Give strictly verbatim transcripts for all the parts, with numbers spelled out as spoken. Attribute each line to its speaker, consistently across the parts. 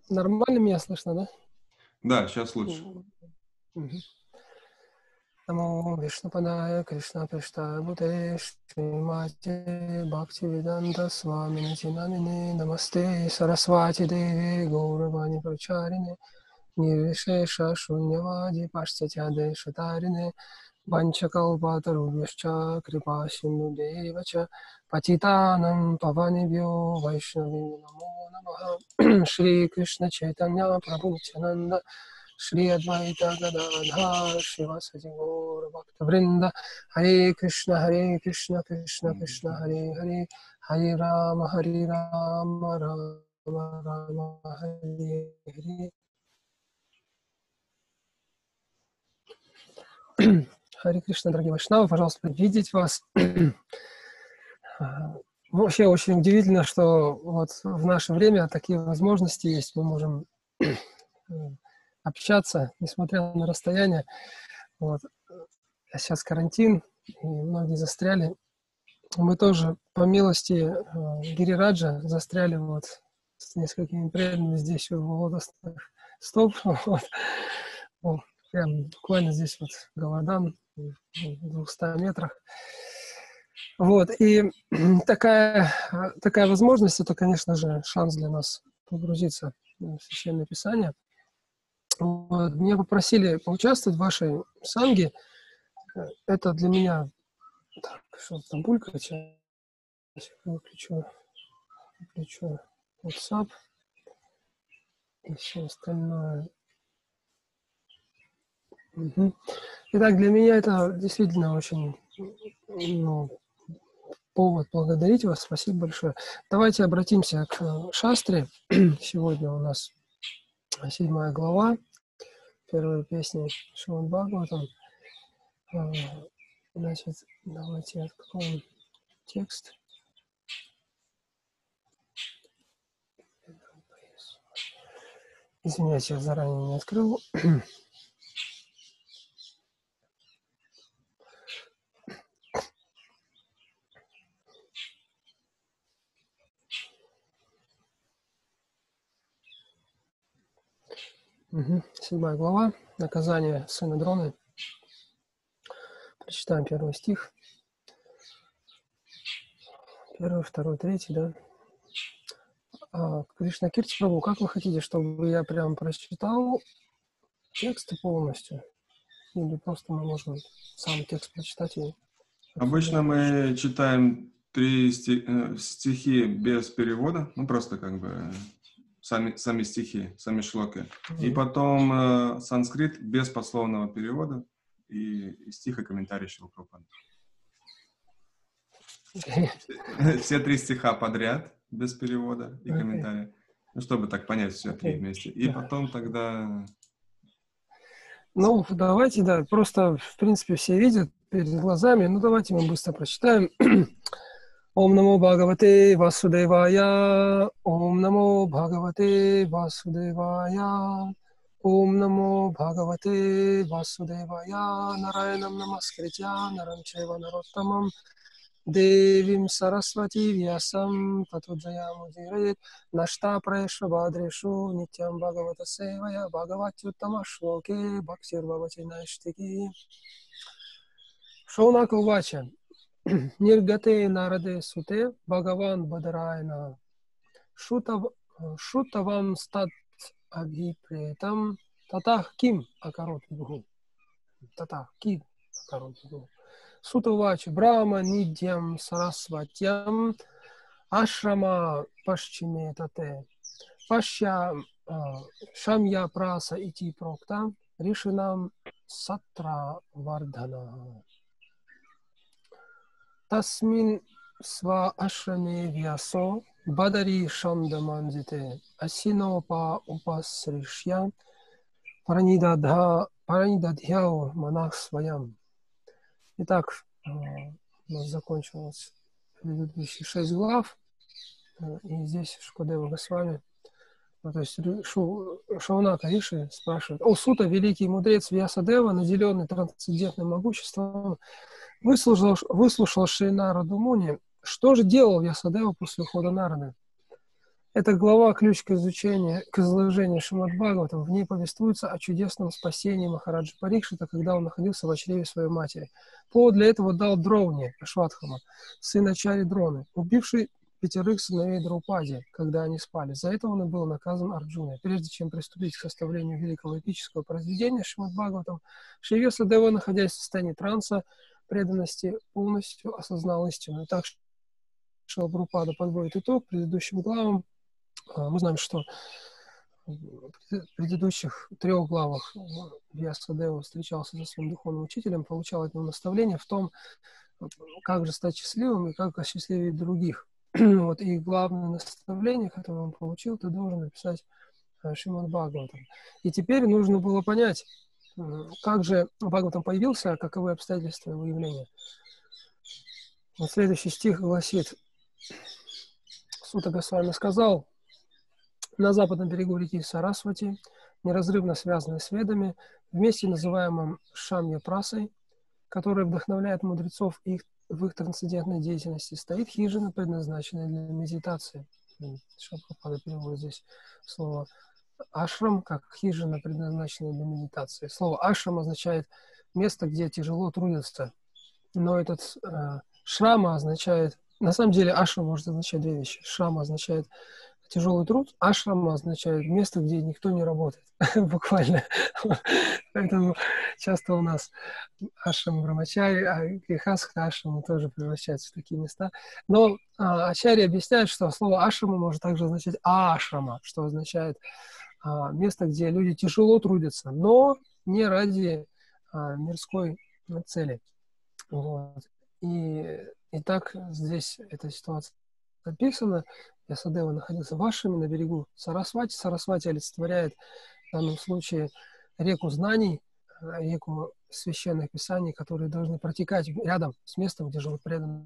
Speaker 1: Нормально меня слышно, да?
Speaker 2: Да, сейчас лучше.
Speaker 1: Намо Вишнупадая Кришна Прештая Бхуте Шримати Бхактивиданта Свамини Чинамини Намасте Сарасвати Деви Гауравани Прачарине Нирвишеша Шуньявади Паштатяде Шатарине Ванчакалпатарубhyascha Крипа Синдхудевача Патитанам Паванибхьо Вайшнави Намо Намаха Шри Кришна Чайтанья Прабhu Нитьянанда Шри Адвайта Гададхар Шивасади Гаура Бхакта Вринда Харе Кришна Харе Кришна Кришна Кришна Харе Харе Харе Рама Харе Рама Рама Рама Харе Харе. Харе Кришна, дорогие вайшнавы, пожалуйста, видеть вас. Вообще очень удивительно, что вот в наше время такие возможности есть. Мы можем общаться, несмотря на расстояние. Вот. А сейчас карантин, и многие застряли. Мы тоже, по милости Гирираджа, застряли вот с несколькими преданными здесь, в лотосных стоп. Вот. Вот. Прям буквально здесь вот Говардан, в двухстах метрах. Вот, и такая, такая возможность, это, конечно же, шанс для нас погрузиться в Священное Писание. Вот, меня попросили поучаствовать в вашей санге. Это для меня... Так, что там булькает? Сейчас выключу, выключу WhatsApp и все остальное. Угу. Итак, для меня это действительно очень, ну, повод благодарить вас. Спасибо большое. Давайте обратимся к шастре. Сегодня у нас седьмая глава, первая песня Шримад Бхагаватам. Значит, давайте откроем текст. Извиняюсь, я заранее не открыл. Угу. Седьмая глава. Наказание сына Дроны. Прочитаем первый стих. Первый, второй, третий, да. А, Кришна Кирти Прабху, как вы хотите, чтобы я прям прочитал текст полностью? Или просто мы можем сам текст прочитать? И...
Speaker 2: Обычно мы читаем три стихи без перевода, ну просто как бы сами, сами стихи, сами шлоки. Mm-hmm. И потом э, санскрит без пословного перевода и, и стих и комментарий Шрила Прабхупады. Okay. Все три стиха подряд без перевода и okay. комментария. Ну, чтобы так понять все okay. три вместе. И yeah. потом тогда...
Speaker 1: Ну, давайте, да, просто, в принципе, все видят перед глазами. Ну, давайте мы быстро прочитаем. Ом намо Бхагавате Васудевая, Ом намо Бхагавате Васудевая, Ом намо Бхагавате Васудевая, Нараянам намаскритя, Нарам чайва нароттамам, Девим Сарасвати Вьясам Татуджаямудирет, Нашта Праешва Бадрешу, Нитям Бхагавата Севая, Бхагаватюттама Шлоке, Бхактир Бхавати Найштики. Шаунака Увача. Ниргате нараде суте Бхагаван Бадарайна Шутавам стат агипретам Татах ким акарот бху. Татах ким акарот бху. Сутавачи Брахма Нидьям Сарасватьям Ашрама Пашчиме Тате Пашья Шамья Праса Ити Прокта Ришинам Сатра Вардхана. Тасмин сва ашраме вьясо бадари шанда манзите асинопа упасришья паранидадхяу манах своям. Итак, у нас закончилось предыдущие шесть глав, и здесь Шукадева Госвами, ну, то есть Шу, Шаунака Риши спрашивает: «О, Сута, великий мудрец Вьясадева, наделенный трансцендентным могуществом, выслушал, выслушал Шри Нараду Муни. Что же делал Вьясадева после ухода Нарады?» Это глава ключ к изучению, к изложению Шримад Бхагаватам. В ней повествуется о чудесном спасении Махараджи Парикшита, когда он находился в чреве своей матери. Повод для этого дал Дроуни, Ашватхама, сын Ачари Дроны, убивший пятерых сыновей Драупади, когда они спали. За это он и был наказан Арджуной. Прежде чем приступить к составлению великого эпического произведения Шримад Бхагаватам, Шри Вьясадева, находясь в состоянии транса, преданности, полностью осознал истину. Итак, Шрила Прабхупада подводит итог предыдущим главам. Мы знаем, что в предыдущих трех главах Вьясадева встречался со своим духовным учителем, получал от него наставление в том, как же стать счастливым и как осчастливить других. Вот, и главное наставление, которое он получил, ты должен написать Шримад Бхагаватам. И теперь нужно было понять, как же Бхагаватам появился, каковы обстоятельства его явления. Вот следующий стих гласит: Сута Госвами сказал: на западном берегу реки Сарасвати, неразрывно связанной с Ведами, вместе называемым Шамья-прасой, которая вдохновляет мудрецов их, в их трансцендентной деятельности, стоит хижина, предназначенная для медитации. Шрила переводит здесь слово ашрам как хижина, предназначенная для медитации. Слово ашрам означает место, где тяжело трудятся. Но этот э, шрама означает... На самом деле ашрам может означать две вещи. Шрама означает тяжелый труд, ашрама означает место, где никто не работает. Буквально. Поэтому часто у нас ашрам Брамачари, а грехастха ашрама тоже превращаются в такие места. Но а, Ачарья объясняет, что слово ашрама может также означать ашрама, что означает а, место, где люди тяжело трудятся, но не ради а, мирской цели. Вот. И, и так здесь эта ситуация описана. Вьясадева находился в Ашраме на берегу Сарасвати. Сарасвати олицетворяет в данном случае реку знаний, реку священных писаний, которые должны протекать рядом с местом, где живут преданные.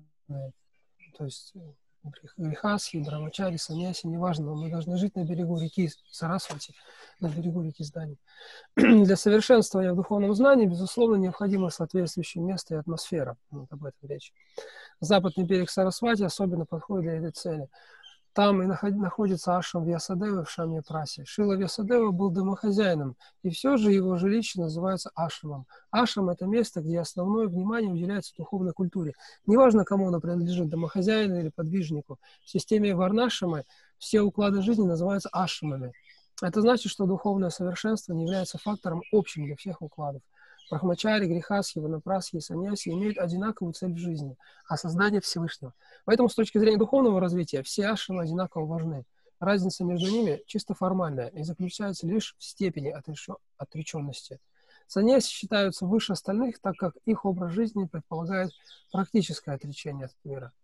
Speaker 1: То есть грехастхи, брамачари, саньяси, неважно, но мы должны жить на берегу реки Сарасвати, на берегу реки знаний. Для совершенствования в духовном знании, безусловно, необходимо соответствующее место и атмосфера. Вот об этом речь. Западный берег Сарасвати особенно подходит для этой цели. Там и находится ашрам Вьясадевы в Шамья-прасе. Шрила Вьясадева был домохозяином, и все же его жилище называется ашрамом. Ашрам – это место, где основное внимание уделяется духовной культуре. Неважно, кому оно принадлежит, домохозяину или подвижнику. В системе варнашрамы все уклады жизни называются ашрамами. Это значит, что духовное совершенство не является фактором общим для всех укладов. Брахмачари, грехастхи, ванапрасхи и саньяси имеют одинаковую цель в жизни – осознание Всевышнего. Поэтому с точки зрения духовного развития все ашрамы одинаково важны. Разница между ними чисто формальная и заключается лишь в степени отреченности. Саньяси считаются выше остальных, так как их образ жизни предполагает практическое отречение от мира.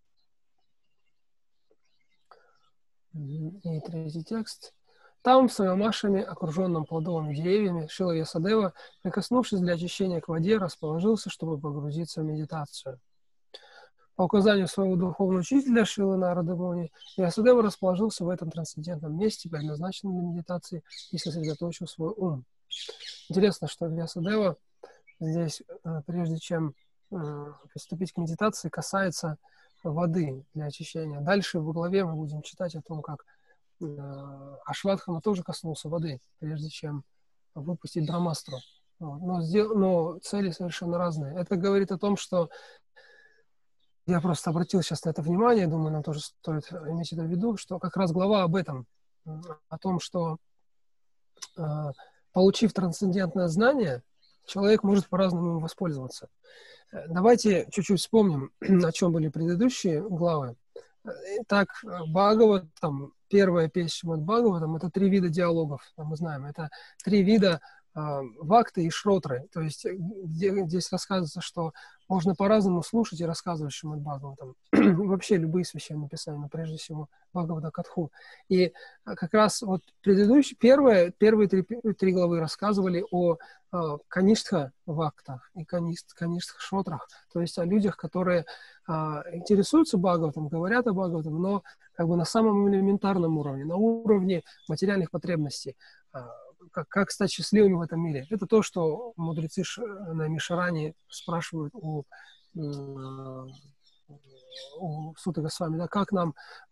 Speaker 1: И третий текст. Там, в своем ашраме, окруженном плодовыми деревьями, Шрила Вьясадева, прикоснувшись для очищения к воде, расположился, чтобы погрузиться в медитацию. По указанию своего духовного учителя Шрилы Нарады Муни, Вьясадева расположился в этом трансцендентном месте, предназначенном для медитации, и сосредоточил свой ум. Интересно, что Вьясадева здесь, прежде чем приступить к медитации, касается воды для очищения. Дальше в главе мы будем читать о том, как Ашватхама тоже коснулся воды, прежде чем выпустить Брамастру. Но, но цели совершенно разные. Это говорит о том, что я просто обратил сейчас на это внимание, думаю, нам тоже стоит иметь это в виду, что как раз глава об этом, о том, что получив трансцендентное знание, человек может по-разному им воспользоваться. Давайте чуть-чуть вспомним, о чем были предыдущие главы. Итак, Бхагаватам, первая песня Шримад Бхагаватам, это три вида диалогов, мы знаем. Это три вида э, вакты и шротры. То есть где, здесь рассказывается, что можно по-разному слушать и рассказывать Шримад Бхагаватам. Вообще любые священные писания, но прежде всего Бхагавата Катху. И как раз вот предыдущие, первые, первые три, три главы рассказывали о э, каништха вактах и каништха шротрах. То есть о людях, которые э, интересуются Бхагаватом, говорят о Бхагаватам, но как бы на самом элементарном уровне, на уровне материальных потребностей. Э, как, как стать счастливыми в этом мире. Это то, что мудрецы на Мишаране спрашивают у, у Суты Госвами, да, как нам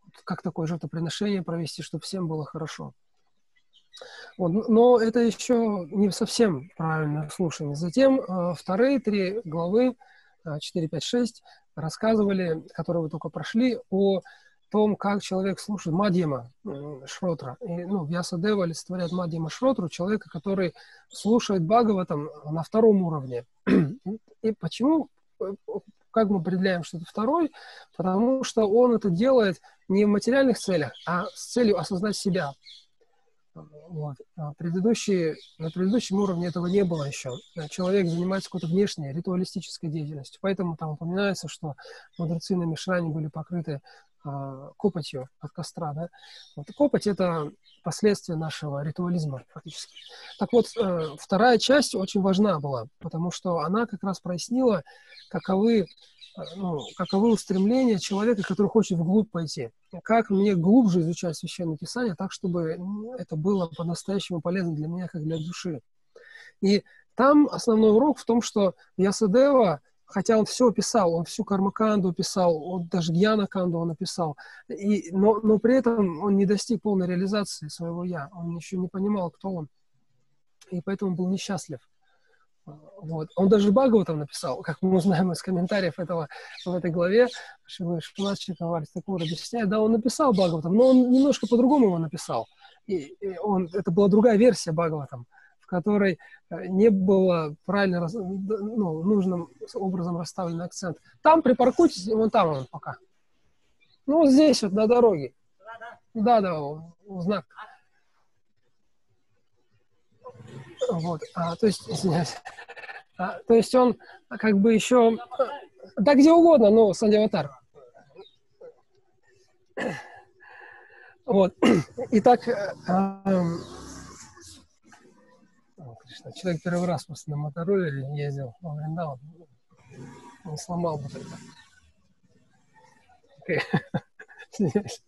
Speaker 1: как такое жертвоприношение провести, чтобы всем было хорошо. Вот. Но это еще не совсем правильное слушание. Затем э, вторые три главы, э, четыре, пять, шесть, рассказывали, которые вы только прошли, о том, как человек слушает Мадьяма э, Шротра. И, ну, Вьясадева олицетворяет Мадьяма Шротру, человека, который слушает Бхагаватам на втором уровне. И почему, как мы определяем, что это второй? Потому что он это делает не в материальных целях, а с целью осознать себя. Вот. А предыдущие, на предыдущем уровне этого не было еще. Человек занимается какой-то внешней ритуалистической деятельностью. Поэтому там упоминается, что мудрецы на Мишране были покрыты а, копотью от костра. Да? Вот. Копоть — это последствия нашего ритуализма фактически. Так вот, э, вторая часть очень важна была, потому что она как раз прояснила, каковы Ну, каковы устремления человека, который хочет вглубь пойти. Как мне глубже изучать Священное Писание, так, чтобы это было по-настоящему полезно для меня, как для души. И там основной урок в том, что Вьясадева, хотя он все писал, он всю Кармаканду писал, он даже Гьяна-канду он написал, и, но, но при этом он не достиг полной реализации своего «я», он еще не понимал, кто он, и поэтому был несчастлив. Вот. Он даже Бхагаватам написал, как мы узнаем из комментариев этого, в этой главе, такого объясняет, да, он написал Бхагаватам, но он немножко по-другому его написал. И, и он, это была другая версия Бхагаватам, в которой не было правильно, ну, нужным образом расставлен акцент. Там припаркуйтесь, вон там он пока. Ну, вот здесь вот на дороге. Да, да, знак. Вот, а, то есть, извиняюсь, а, то есть он как бы еще, да где угодно, но Сандиватар. Вот, итак, э, э, человек первый раз просто на мотороллере ездил во Вриндаван, он сломал бы тогда. Okay. Извиняюсь.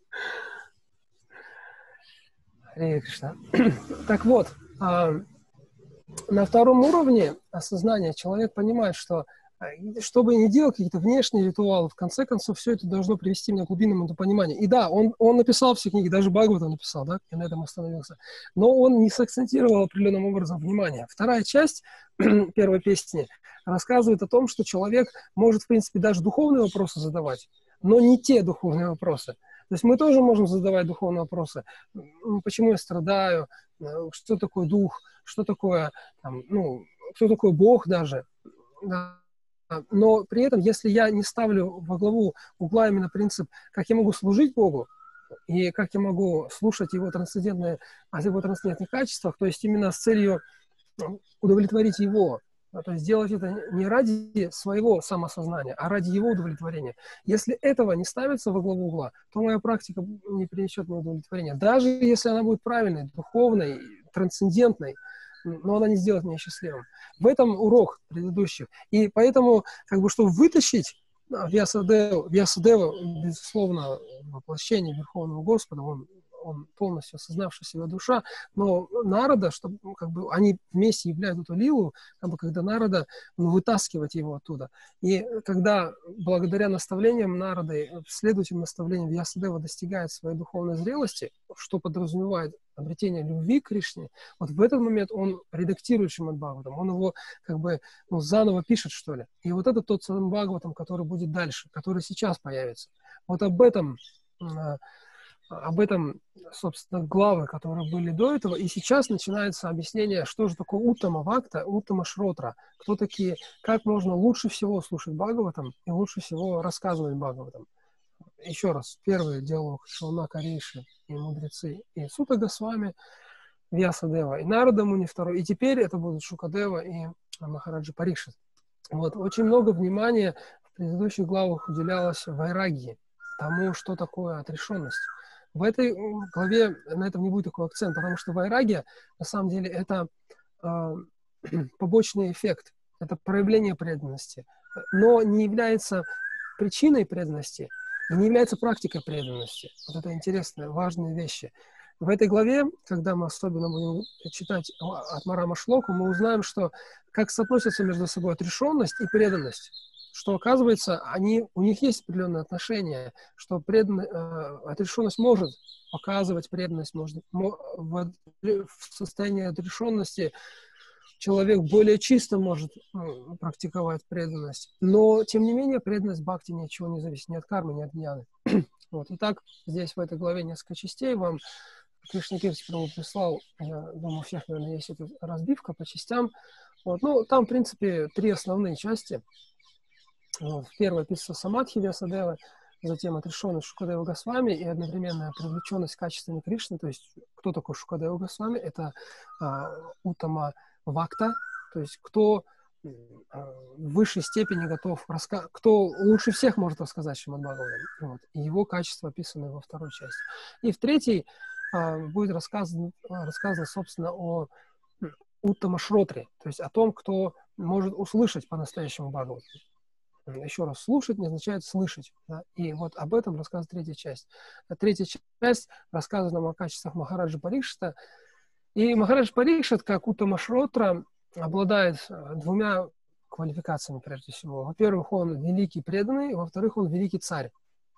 Speaker 1: Харе Кришна. Так вот, э, на втором уровне осознания человек понимает, что что бы ни делал, какие-то внешние ритуалы, в конце концов, все это должно привести меня к глубинному пониманию. И да, он, он написал все книги, даже Бхагаватам написал, да, я на этом остановился. Но он не сакцентировал определенным образом внимание. Вторая часть первой песни рассказывает о том, что человек может, в принципе, даже духовные вопросы задавать, но не те духовные вопросы. То есть мы тоже можем задавать духовные вопросы. Почему я страдаю? Что такое дух? Что такое, там, ну, кто такой Бог даже? Но при этом, если я не ставлю во главу угла именно принцип, как я могу служить Богу, и как я могу слушать его трансцендентные, о его трансцендентных качествах, то есть именно с целью удовлетворить его, то есть сделать это не ради своего самосознания, а ради его удовлетворения. Если этого не ставится во главу угла, то моя практика не принесет мне удовлетворения. Даже если она будет правильной, духовной, трансцендентной, но она не сделает меня счастливым. В этом урок предыдущих. И поэтому, как бы, чтобы вытащить Вьясадеву, Вьясадева, безусловно, воплощение Верховного Господа, он, он полностью осознавшая себя душа, но Нарада, чтобы, как бы, они вместе являют эту лилу, как бы, когда Нарада, ну, вытаскивать его оттуда. И когда благодаря наставлениям Нарады, следующим наставлениям Вьясадева достигает своей духовной зрелости, что подразумевает обретение любви к Кришне, вот в этот момент он редактирует Шримад Бхагаватам, он его как бы, ну, заново пишет, что ли. И вот это тот самый Бхагаватам, который будет дальше, который сейчас появится. Вот об этом, об этом, собственно, главы, которые были до этого, и сейчас начинается объяснение, что же такое Уттама Бхакта, Уттама Шротра, кто такие, как можно лучше всего слушать Бхагаватам и лучше всего рассказывать Бхагаватам. Еще раз, первый диалог Шаунака Риши и мудрецы, и Сута Госвами, Вьясадева, и Нарада Муни второй, и теперь это будут Шукадева и Махараджа Парикшит. Вот, очень много внимания в предыдущих главах уделялось вайрагьи, тому, что такое отрешенность. В этой главе на этом не будет такой акцент, потому что вайрагья, на самом деле, это э, побочный эффект, это проявление преданности, но не является причиной преданности, и не является практикой преданности. Вот это интересные, важные вещи. В этой главе, когда мы особенно будем читать от Марама Шлоку, мы узнаем, что как соотносятся между собой отрешенность и преданность. что, оказывается, они, у них есть определенные отношения, что предан, э, отрешенность может показывать преданность, может, мо, в, в состоянии отрешенности человек более чисто может ну, практиковать преданность. Но, тем не менее, преданность бхакти ни от чего не зависит, ни от кармы, ни от дьяны. Вот. Итак, здесь в этой главе несколько частей вам Кришна Кирти Прабху прислал, я думаю, у всех, наверное, есть эта разбивка по частям. Вот. Ну, там, в принципе, три основные части. Вот. Первая описывается Самадхи Вьясадева, затем отрешенность Шукадева Госвами и одновременная привлеченность качествами Кришны. То есть, кто такой Шукадева Госвами? Это а, Уттама Вакта, то есть, кто а, в высшей степени готов рассказать, кто лучше всех может рассказать Шримад Бхагаватам. Вот. И его качества описаны во второй части. И в третьей а, будет рассказано, рассказано, собственно, о Уттама Шротре, то есть о том, кто может услышать по-настоящему Бхагаватам. Еще раз, слушать не означает слышать. Да? И вот об этом рассказывает третья часть. А третья часть рассказывает нам о качествах Махараджа Парикшита. И Махарадж Парикшит, как Уттама Шротра, обладает двумя квалификациями, прежде всего. Во-первых, он великий преданный, во-вторых, он великий царь.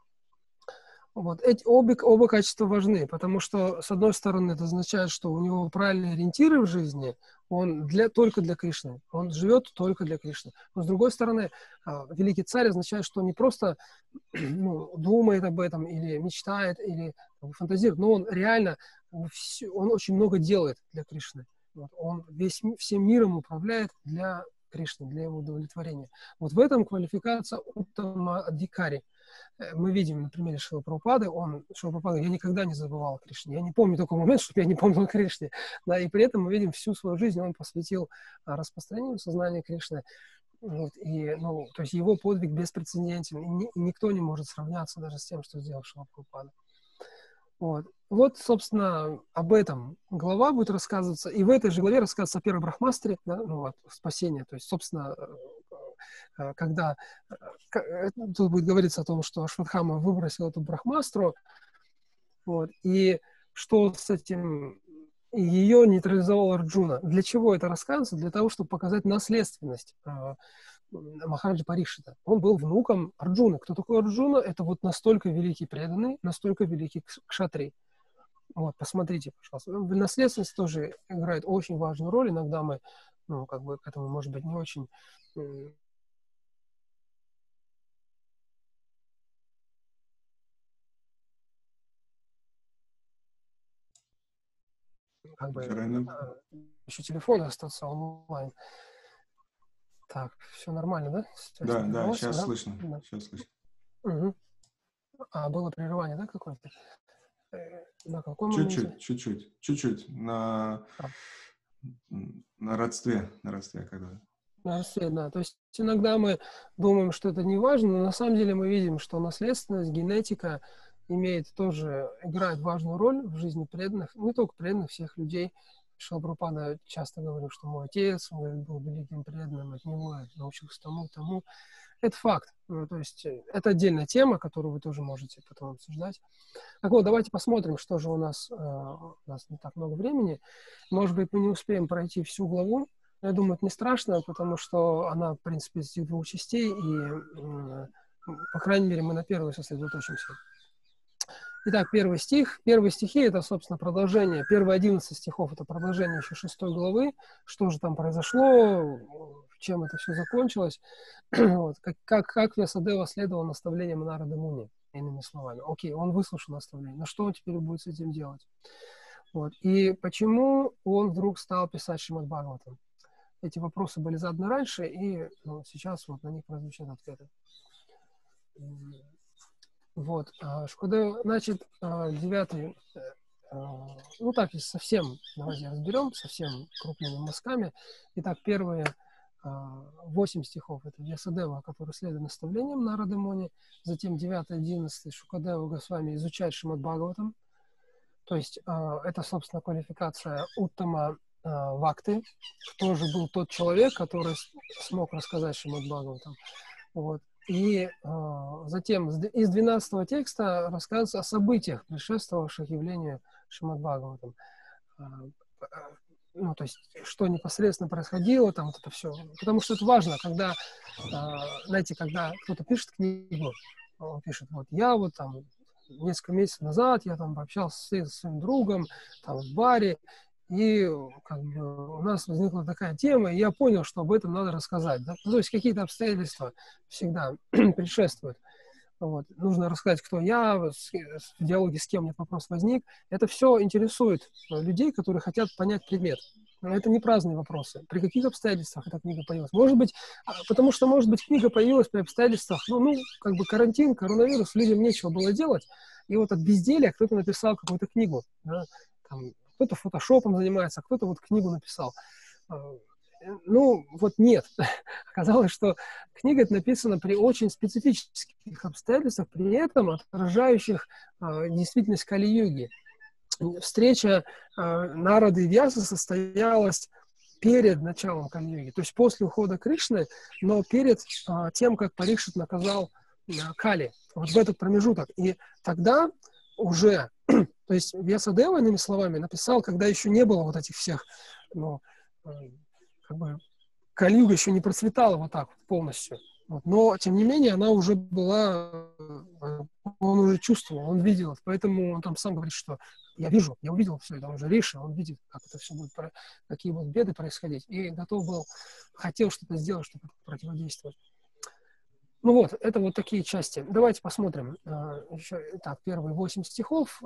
Speaker 1: Вот. Эти обе, оба качества важны, потому что, с одной стороны, это означает, что у него правильные ориентиры в жизни, он для, только для Кришны, он живет только для Кришны. Но, с другой стороны, великий царь означает, что он не просто ну, думает об этом, или мечтает, или фантазирует, но он реально, он очень много делает для Кришны. Вот. Он весь, всем миром управляет для Кришны, для его удовлетворения. Вот в этом квалификация Уттама Адхикари. Мы видим на примере Шрилы Прабхупады, он, Шрила Прабхупада, я никогда не забывал о Кришне. Я не помню такой момент, чтобы я не помнил о Кришне. Да, и при этом мы видим всю свою жизнь он посвятил распространению сознания Кришны. Вот, и, ну, то есть его подвиг беспрецедентен. И, ни, и никто не может сравняться даже с тем, что сделал Шрила Прабхупада. Вот. Вот, собственно, об этом глава будет рассказываться. И в этой же главе рассказывается о первом брахмастре, да, ну, вот, спасение. То есть, собственно, когда тут будет говориться о том, что Ашватхама выбросил эту брахмастру, вот, и что с этим ее нейтрализовал Арджуна. Для чего это рассказывается? Для того, чтобы показать наследственность Махараджа Парикшита. Он был внуком Арджуны. Кто такой Арджуна? Это вот настолько великий преданный, настолько великий кшатрий. Вот, посмотрите, пожалуйста. Наследственность тоже играет очень важную роль. Иногда мы, ну, как бы к этому, может быть, не очень... Как бы, а, еще телефон остался онлайн. Так, все нормально, да?
Speaker 2: Да, да, сейчас да? слышно.
Speaker 1: Да.
Speaker 2: Сейчас слышно.
Speaker 1: Угу. А, было прерывание, да, какое-то? На каком
Speaker 2: чуть-чуть,
Speaker 1: моменте?
Speaker 2: Чуть-чуть, чуть-чуть. На, а. на родстве, на родстве когда.
Speaker 1: На родстве, да. То есть иногда мы думаем, что это не важно, но на самом деле мы видим, что наследственность, генетика имеет тоже, играет важную роль в жизни преданных, не только преданных, всех людей. Шрила Прабхупада часто говорил, что мой отец, он говорит, был великим преданным, от него я научился тому, тому. Это факт. Ну, то есть это отдельная тема, которую вы тоже можете потом обсуждать. Так вот, давайте посмотрим, что же у нас, э, у нас не так много времени. Может быть, мы не успеем пройти всю главу. Я думаю, это не страшно, потому что она, в принципе, из этих двух частей, и, э, по крайней мере, мы на первой сосредоточимся. Итак, первый стих. Первые стихи — это, собственно, продолжение. Первые одиннадцать стихов — это продолжение еще шестой главы. Что же там произошло, чем это все закончилось. Вот. Как, как, как Вьясадева следовал наставлениям Нарады Муни, иными словами. Окей, он выслушал наставление. Но что он теперь будет с этим делать? Вот. И почему он вдруг стал писать Шримад Бхагаватам? Эти вопросы были заданы раньше, и ну, сейчас вот на них прозвучат ответы. Вот, Шукадева, значит, девятый, ну так, совсем, давайте разберем, совсем крупными мазками. Итак, первые восемь стихов — это Вьясадева, который следует наставлениям Нарады Муни. Затем девятый, одиннадцатый Шукадева Госвами изучает Шримад Бхагаватам. То есть это, собственно, квалификация Уттама Вакты, кто же был тот человек, который смог рассказать Шримад Бхагаватам. Вот. И э, затем из двенадцатого текста рассказывается о событиях, предшествовавших явлению Шримад Бхагаватам. Э, ну, то есть, что непосредственно происходило, там, вот это все. Потому что это важно, когда, знаете, когда кто-то пишет книгу, он пишет, вот, я вот там несколько месяцев назад, я там общался с своим другом, там, в баре, и как бы, у нас возникла такая тема, и я понял, что об этом надо рассказать. Да? Ну, то есть какие-то обстоятельства всегда предшествуют. Вот. Нужно рассказать, кто я, в диалоге с кем этот вопрос возник. Это все интересует людей, которые хотят понять предмет. Но это не праздные вопросы. При каких обстоятельствах эта книга появилась? Может быть, потому что, может быть, книга появилась при обстоятельствах, ну, ну как бы карантин, коронавирус, людям нечего было делать. И вот от безделия кто-то написал какую-то книгу. Да? Там, кто-то фотошопом занимается, кто-то вот книгу написал. Ну, вот нет. Оказалось, что книга эта написана при очень специфических обстоятельствах, при этом отражающих э, действительность Кали-юги. Встреча э, Нарады и Вьясы состоялась перед началом Кали-юги, то есть после ухода Кришны, но перед э, тем, как Парикшит наказал э, Кали. Вот в этот промежуток. И тогда уже, то есть Вьясадева, иными словами, написал, когда еще не было вот этих всех, ну, э, как бы Кали-юга еще не процветала вот так вот полностью. Вот. Но, тем не менее, она уже была, он уже чувствовал, он видел. Поэтому он там сам говорит, что я вижу, я увидел все это, он же Риша, он видит, как это все будет, какие будут беды происходить. И готов был, хотел что-то сделать, чтобы противодействовать. Ну вот, это вот такие части. Давайте посмотрим. Еще, так, первые восемь стихов.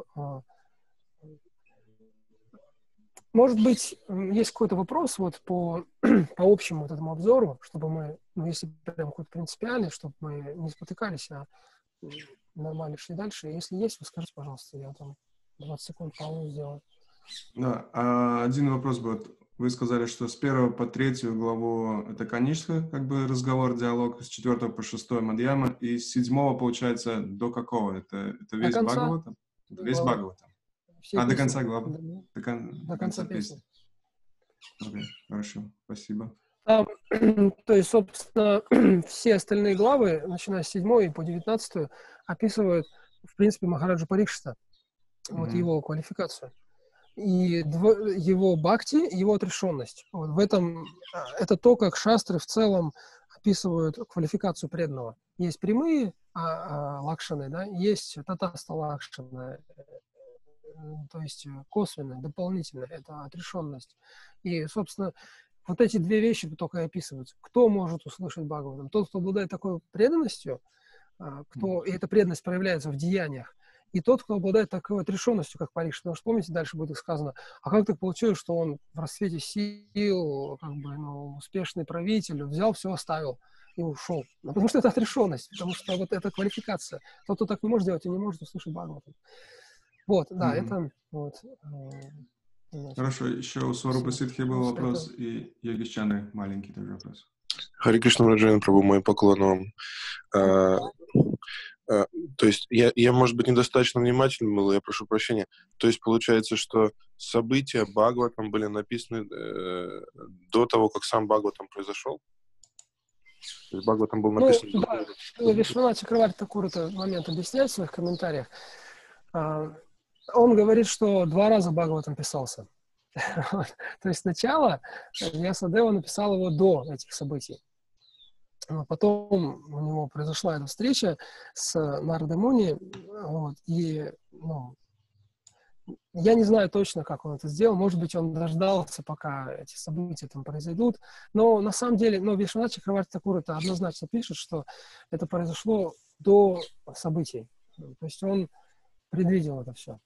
Speaker 1: Может быть, есть какой-то вопрос вот по, по общему вот этому обзору, чтобы мы, ну, если прям какой-то принципиальный, чтобы мы не спотыкались, а нормально шли дальше. Если есть, вы скажите, пожалуйста, я там двадцать секунд паузу сделаю.
Speaker 2: Да, а один вопрос будет. Вы сказали, что с первого по третью главу это Канишка, как бы разговор, диалог, с четвертого по шестой Мадьяма, и с седьмого, получается, до какого? Это, это весь Бхагаватам? Весь Бхагаватам.
Speaker 1: Все
Speaker 2: а,
Speaker 1: песни.
Speaker 2: до конца главы?
Speaker 1: До,
Speaker 2: До, кон,
Speaker 1: до,
Speaker 2: до
Speaker 1: конца,
Speaker 2: конца
Speaker 1: песни.
Speaker 2: песни. Окей, хорошо, спасибо.
Speaker 1: Там, то есть, собственно, все остальные главы, начиная с седьмой по девятнадцатую, описывают, в принципе, Махараджа Парикшита, mm-hmm. вот его квалификацию. И дво, его бхакти, его отрешенность. Вот в этом, это то, как шастры в целом описывают квалификацию преданного. Есть прямые а, а, лакшаны, да, есть татаста лакшаны, то есть косвенная, дополнительная, это отрешенность. И, собственно, вот эти две вещи только и описываются. Кто может услышать Бхагаватам? Тот, кто обладает такой преданностью, кто, и эта преданность проявляется в деяниях, и тот, кто обладает такой отрешенностью, как Парикшит. Потому что, помните, дальше будет сказано, а как так получилось, что он в расцвете сил, как бы, ну, успешный правитель, взял, все оставил и ушел? Ну, потому что это отрешенность, потому что вот эта квалификация. Тот, кто так не может делать, он не может услышать Бхагаватам. Вот, да, mm-hmm. это вот.
Speaker 2: Значит, хорошо, еще у Сварупа Ситхи был вопрос, это... и Йогиш Чандры маленький тоже вопрос.
Speaker 3: Хари Кришна Раджан Прабху, мой поклон вам. А, а, то есть я, я, может быть, недостаточно внимательным был, я прошу прощения. То есть получается, что события Бхагаватам были написаны э, до того, как сам Бхагаватам произошел? То есть Бхагаватам был написан...
Speaker 1: Ну, да, Вишванат Чакраварти Такур этот момент объясняет в своих комментариях. Он говорит, что два раза Бхагаватам писался. То есть сначала Вьясадева написал его до этих событий. Потом у него произошла эта встреча с Нарада Муни, вот, и, ну, я не знаю точно, как он это сделал. Может быть, он дождался, пока эти события там произойдут. Но на самом деле, ну, Вишванат Чакраварти Такур это однозначно пишет, что это произошло до событий. То есть он предвидел это все.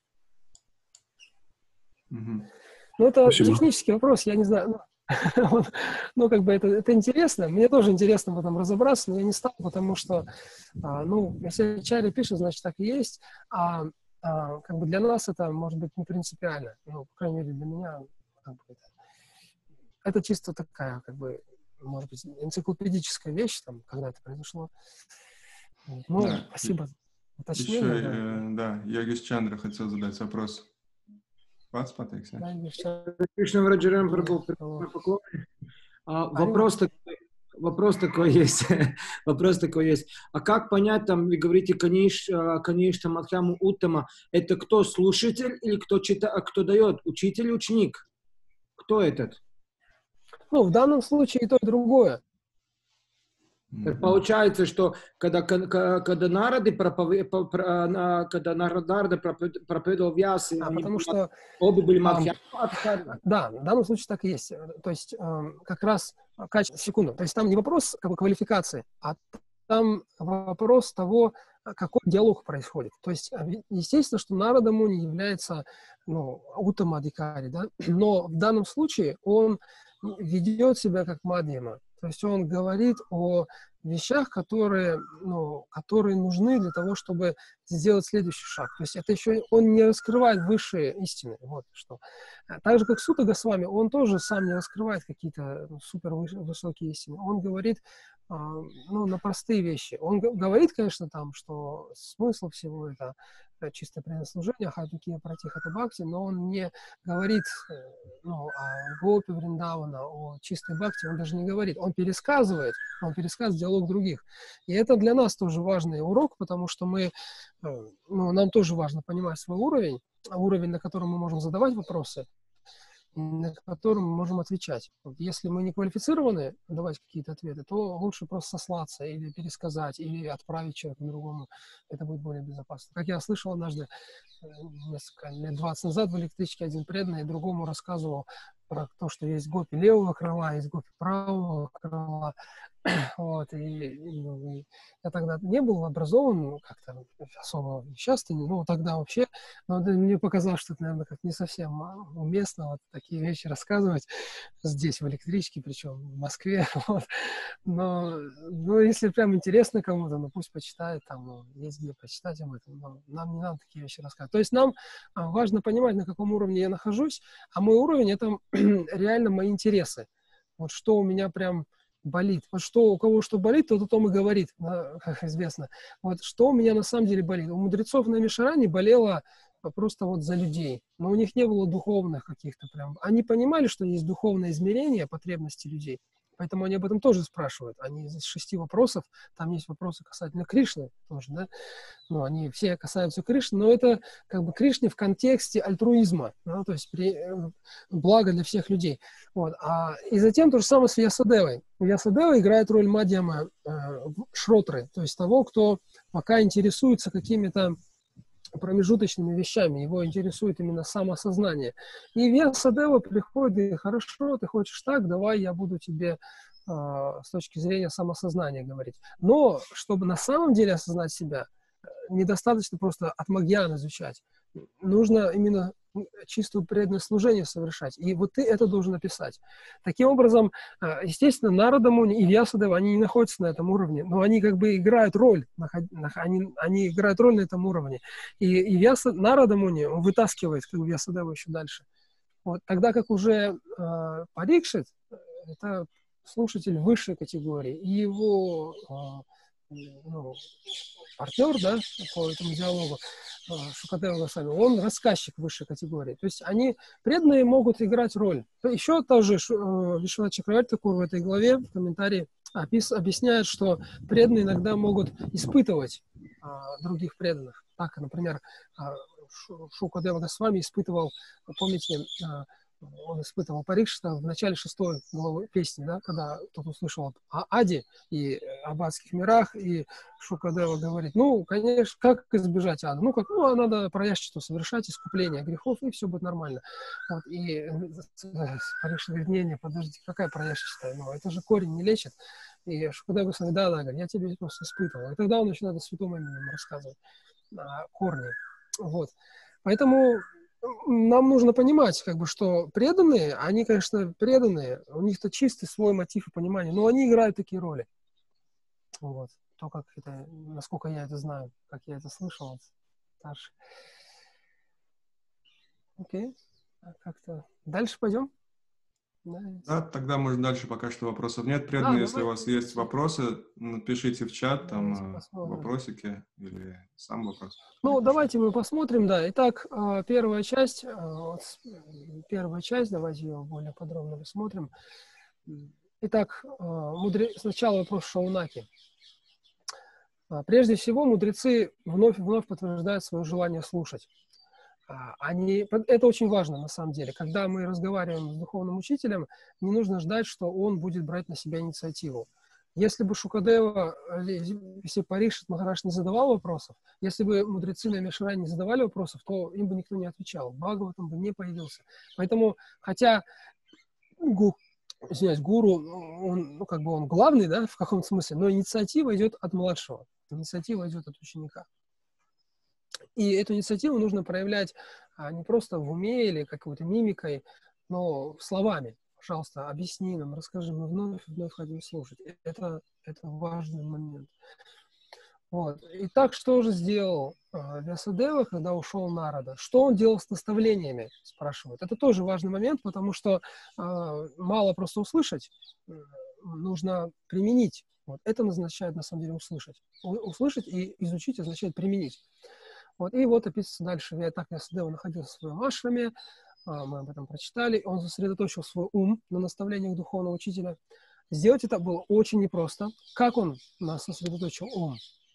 Speaker 2: Mm-hmm.
Speaker 1: Ну, это
Speaker 3: Спасибо.
Speaker 1: Технический вопрос, я не знаю. Ну, ну как бы это, это интересно. Мне тоже интересно в этом разобраться, но я не стал, потому что, а, ну, если Ачарья пишет, значит, так и есть. А, а как бы для нас это, может быть, не принципиально. Ну, по крайней мере, для меня как бы, это, это чисто такая, как бы, может быть, энциклопедическая вещь, там, когда это произошло. Ну, да. Спасибо.
Speaker 2: Уточнение, еще, да. Э, да, Йогиш Чандра хотел задать вопрос. Вас, Патрик,
Speaker 4: Кришна Враджарам Прабху, вопрос такой, вопрос такой есть, вопрос такой есть. А как понять, там, вы говорите, конечно, конечно, Мадхьяму Уттама, это кто, слушатель или кто читает, кто дает, учитель, ученик? кто этот?
Speaker 1: Ну, в данном случае и то, и другое.
Speaker 4: Так получается, что когда, когда, когда народы проповед... когда народы проповедовал Вьяс,
Speaker 1: А,
Speaker 4: они
Speaker 1: потому
Speaker 4: были,
Speaker 1: что
Speaker 4: обе были
Speaker 1: а,
Speaker 4: Мадхьяма.
Speaker 1: да, в данном случае так и есть. То есть э, как раз качество, секунду, то есть там не вопрос как бы квалификации, а там вопрос того, какой диалог происходит. То есть, естественно, что Нарада Муни является, ну, Уттама Адхикари, да, но в данном случае он ведет себя как Мадьяма. То есть он говорит о вещах, которые, ну, которые нужны для того, чтобы сделать следующий шаг. То есть это еще он не раскрывает высшие истины. Вот что. Так же, как Сута Госвами, он тоже сам не раскрывает какие-то супер высокие истины. Он говорит, ну, на простые вещи. Он говорит, конечно, там, что смысл всего это чистое преданное служение, хатукия пратихата бхакти, но он не говорит, ну, о гопе Вриндавана, о чистой бхакти, он даже не говорит. Он пересказывает, он пересказывает диалог других. И это для нас тоже важный урок, потому что мы, ну, нам тоже важно понимать свой уровень, уровень, на котором мы можем задавать вопросы, на котором мы можем отвечать. Вот если мы не квалифицированы давать какие-то ответы, то лучше просто сослаться или пересказать, или отправить человека другому. Это будет более безопасно. Как я слышал однажды, несколько лет двадцать назад в электричке один преданный другому рассказывал про то, что есть гопи левого крыла, есть гопи правого крыла. Вот, и, и я тогда не был образован, как-то особо часто, ну, тогда вообще, но мне показалось, что это, наверное, как не совсем уместно вот такие вещи рассказывать здесь, в электричке, причем в Москве, вот. Но, ну, если прям интересно кому-то, ну, пусть почитает, там, ну, есть где почитать об этом, но нам не надо такие вещи рассказывать. То есть нам важно понимать, на каком уровне я нахожусь, а мой уровень — это реально мои интересы. Вот что у меня прям болит. Вот что у кого что болит, тот о том и говорит, как известно. Вот что у меня на самом деле болит. У мудрецов на Мишаране болело просто вот за людей. Но у них не было духовных каких-то прям. Они понимали, что есть духовное измерение потребностей людей. Поэтому они об этом тоже спрашивают. Они из шести вопросов, там есть вопросы касательно Кришны тоже, да. Ну, они все касаются Кришны, но это как бы Кришны в контексте альтруизма, ну, то есть при, благо для всех людей. Вот. А, и затем то же самое с Вьясадевой. Вьясадева играет роль мадьяма э, шротры, то есть того, кто пока интересуется какими-то промежуточными вещами, его интересует именно самосознание. И Вьясадева приходит и говорит: хорошо, ты хочешь так, давай я буду тебе э, с точки зрения самосознания говорить. Но чтобы на самом деле осознать себя, недостаточно просто атмагьян изучать. Нужно именно чистое преданное служение совершать. И вот ты это должен описать. Таким образом, естественно, Нарада Муни и Вьясадева, они не находятся на этом уровне, но они как бы играют роль, они, они играют роль на этом уровне. И, и Вьяса, Нарада Муни, он вытаскивает как бы Вьясадеву еще дальше. Вот, тогда как уже э, Парикшит, это слушатель высшей категории, и его э, ну, партнер, да, по этому диалогу, Шукадева Госвами, он рассказчик высшей категории. То есть они, преданные, могут играть роль. Еще тоже Вишванат Чакраварти Такур в этой главе, в комментарии, опис, объясняет, что преданные иногда могут испытывать а, других преданных. Так, например, а, Шукадева Госвами испытывал, помните, а, он испытывал Парикшита в начале шестой главы песни, да, когда тот услышал о Аде и об адских мирах, и Шукадева говорит: ну, конечно, как избежать ада? Ну, как, ну, надо праяшчиту совершать, искупление грехов, и все будет нормально. Вот, и Парикшит говорит: не, не, подождите, какая праяшчита? Ну, это же корень не лечит. И Шукадева говорит: да, да, я тебе просто испытывал. И тогда он начинает о святом имени рассказывать, о корне. Вот. Поэтому нам нужно понимать, как бы, что преданные, они, конечно, преданные, у них-то чистый свой мотив и понимание, но они играют такие роли. Вот. То, как это, насколько я это знаю, как я это слышал от старших. Окей. Как-то дальше пойдем?
Speaker 2: Да, да, тогда, может, дальше пока что вопросов нет. Преданные, а, если у вас есть вопросы, напишите в чат, там, вопросики или сам вопрос.
Speaker 1: Ну, напишите. Давайте мы посмотрим, да. Итак, первая часть, первая часть, давайте ее более подробно рассмотрим. Итак, мудре... сначала вопрос Шаунаки. Прежде всего, мудрецы вновь и вновь подтверждают свое желание слушать. Они, это очень важно, на самом деле. Когда мы разговариваем с духовным учителем, не нужно ждать, что он будет брать на себя инициативу. Если бы Шукадева, если Парикшит Махарадж не задавал вопросов, если бы мудрецы на Мишрае не задавали вопросов, то им бы никто не отвечал. Бхагаватам бы не появился. Поэтому, хотя гу, извиняюсь, гуру, он, ну, как бы он главный, да, в каком-то смысле, но инициатива идет от младшего, инициатива идет от ученика. И эту инициативу нужно проявлять а, не просто в уме или какой-то мимикой, но словами. Пожалуйста, объясни нам, расскажи, мы вновь и вновь хотим слушать. Это, это важный момент. Вот. Итак, что же сделал а, Вьясадева, когда ушел Нарада? Что он делал с наставлениями, спрашивают. Это тоже важный момент, потому что а, мало просто услышать, нужно применить. Вот. Это означает, на самом деле, услышать. У, услышать и изучить означает применить. Вот. И вот описывается дальше. Я так Вьясадева находился в своем ашраме, а, мы об этом прочитали. Он сосредоточил свой ум на наставлениях духовного учителя. Сделать это было очень непросто. Как он сосредоточил ум?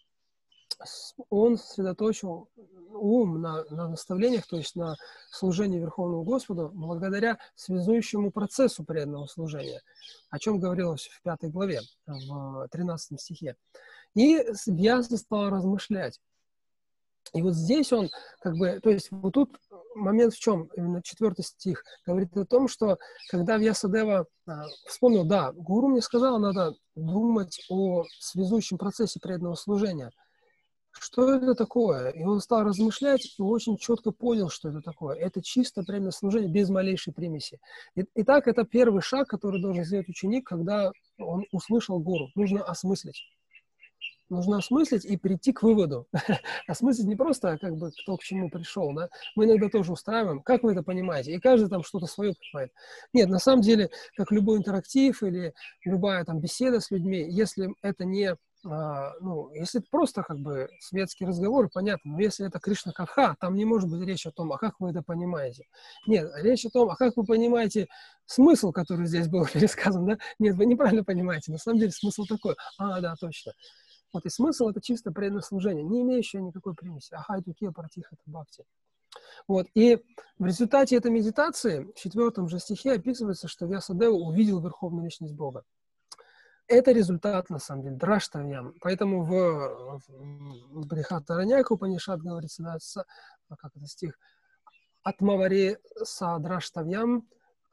Speaker 1: Он сосредоточил ум на, на наставлениях, то есть на служении Верховному Господу, благодаря связующему процессу преданного служения, о чем говорилось в пятой главе, в тринадцатом стихе. И Вьяса стал размышлять. И вот здесь он, как бы, то есть вот тут момент в чем, именно четвертый стих, говорит о том, что когда Вьясадева а, вспомнил, да, гуру мне сказал, надо думать о связующем процессе преданного служения. Что это такое? И он стал размышлять и очень четко понял, что это такое. Это чисто преданное служение без малейшей примеси. И, итак, это первый шаг, который должен сделать ученик, когда он услышал гуру. Нужно осмыслить. Нужно осмыслить и прийти к выводу. Осмыслить не просто, как бы, кто к чему пришел, да? Мы иногда тоже устраиваем. Как вы это понимаете? И каждый там что-то свое понимает. Нет, на самом деле, как любой интерактив или любая там беседа с людьми, если это не, а, ну, если это просто, как бы, светский разговор, понятно, но если это Кришна Катха, там не может быть речь о том, а как вы это понимаете. Нет, речь о том, а как вы понимаете смысл, который здесь был пересказан, да? Нет, вы неправильно понимаете. На самом деле смысл такой. А, да, точно. Вот и смысл — это чисто преданное служение, не имеющее никакой примеси. Ахай туке партих — это бхакти. Вот. И в результате этой медитации в четвертом же стихе описывается, что Вьясадева увидел Верховную Личность Бога. Это результат, на самом деле, драштавьям. Поэтому в, в Брихатараняка Упанишад говорится, да, с, как это стих, Атмаваре са драштавьям,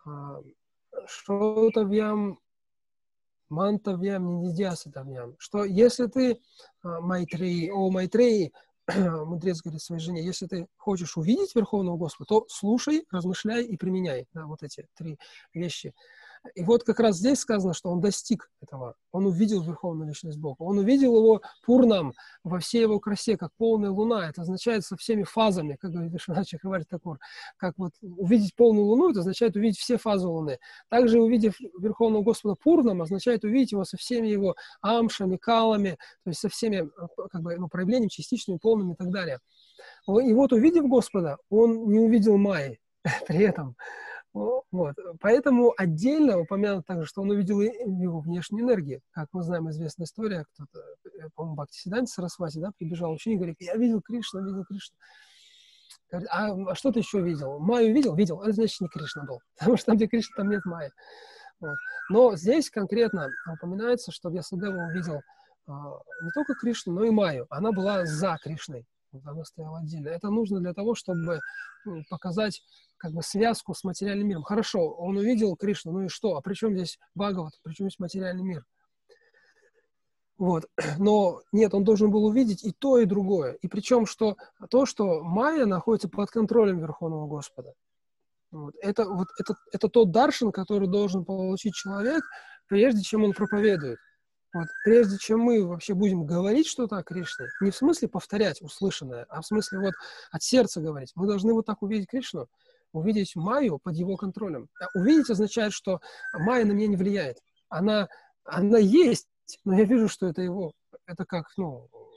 Speaker 1: шротавьям, мантавьям, нидидьясатавьям, что если ты, Майтреи, о Майтреи, мудрец говорит своей жене, если ты хочешь увидеть Верховного Господа, то слушай, размышляй и применяй, да, вот эти три вещи. И вот как раз здесь сказано, что он достиг этого. Он увидел Верховную Личность Бога. Он увидел его пурнам во всей его красе, как полная луна. Это означает со всеми фазами, как говорит Вишванат Чакраварти Такур. Как вот увидеть полную луну, это означает увидеть все фазы луны. Также увидев Верховного Господа пурнам, означает увидеть его со всеми его амшами, калами, то есть со всеми, как бы, ну, проявлениями частичными, полными и так далее. И вот увидев Господа, он не увидел Майи при этом. Вот. Поэтому отдельно упомянут также, что он увидел его внешнюю энергию. Как мы знаем, известная история, кто-то, по-моему, Бхактисиданта Сарасвати, да, прибежал ученик, говорит, я видел Кришну, видел Кришну. Говорит, а что ты еще видел? Майю видел? Видел. Это значит не Кришна был. Потому что там, где Кришна, там нет Майи. Вот. Но здесь конкретно упоминается, что Вьясадева увидел а, не только Кришну, но и Майю. Она была за Кришной. Она стояла отдельно. Это нужно для того, чтобы показать, как бы, связку с материальным миром. Хорошо, он увидел Кришну, ну и что? А при чем здесь Бхагават? При чем здесь материальный мир? Вот. Но нет, он должен был увидеть и то, и другое. И причем, что то, что Майя находится под контролем Верховного Господа. Вот. Это, вот, это, это тот даршан, который должен получить человек, прежде чем он проповедует. Вот, прежде чем мы вообще будем говорить что-то о Кришне, не в смысле повторять услышанное, а в смысле вот от сердца говорить, мы должны вот так увидеть Кришну, увидеть Майю под его контролем. Увидеть означает, что Майя на меня не влияет. Она, она есть, но я вижу, что это его. Это как, ну,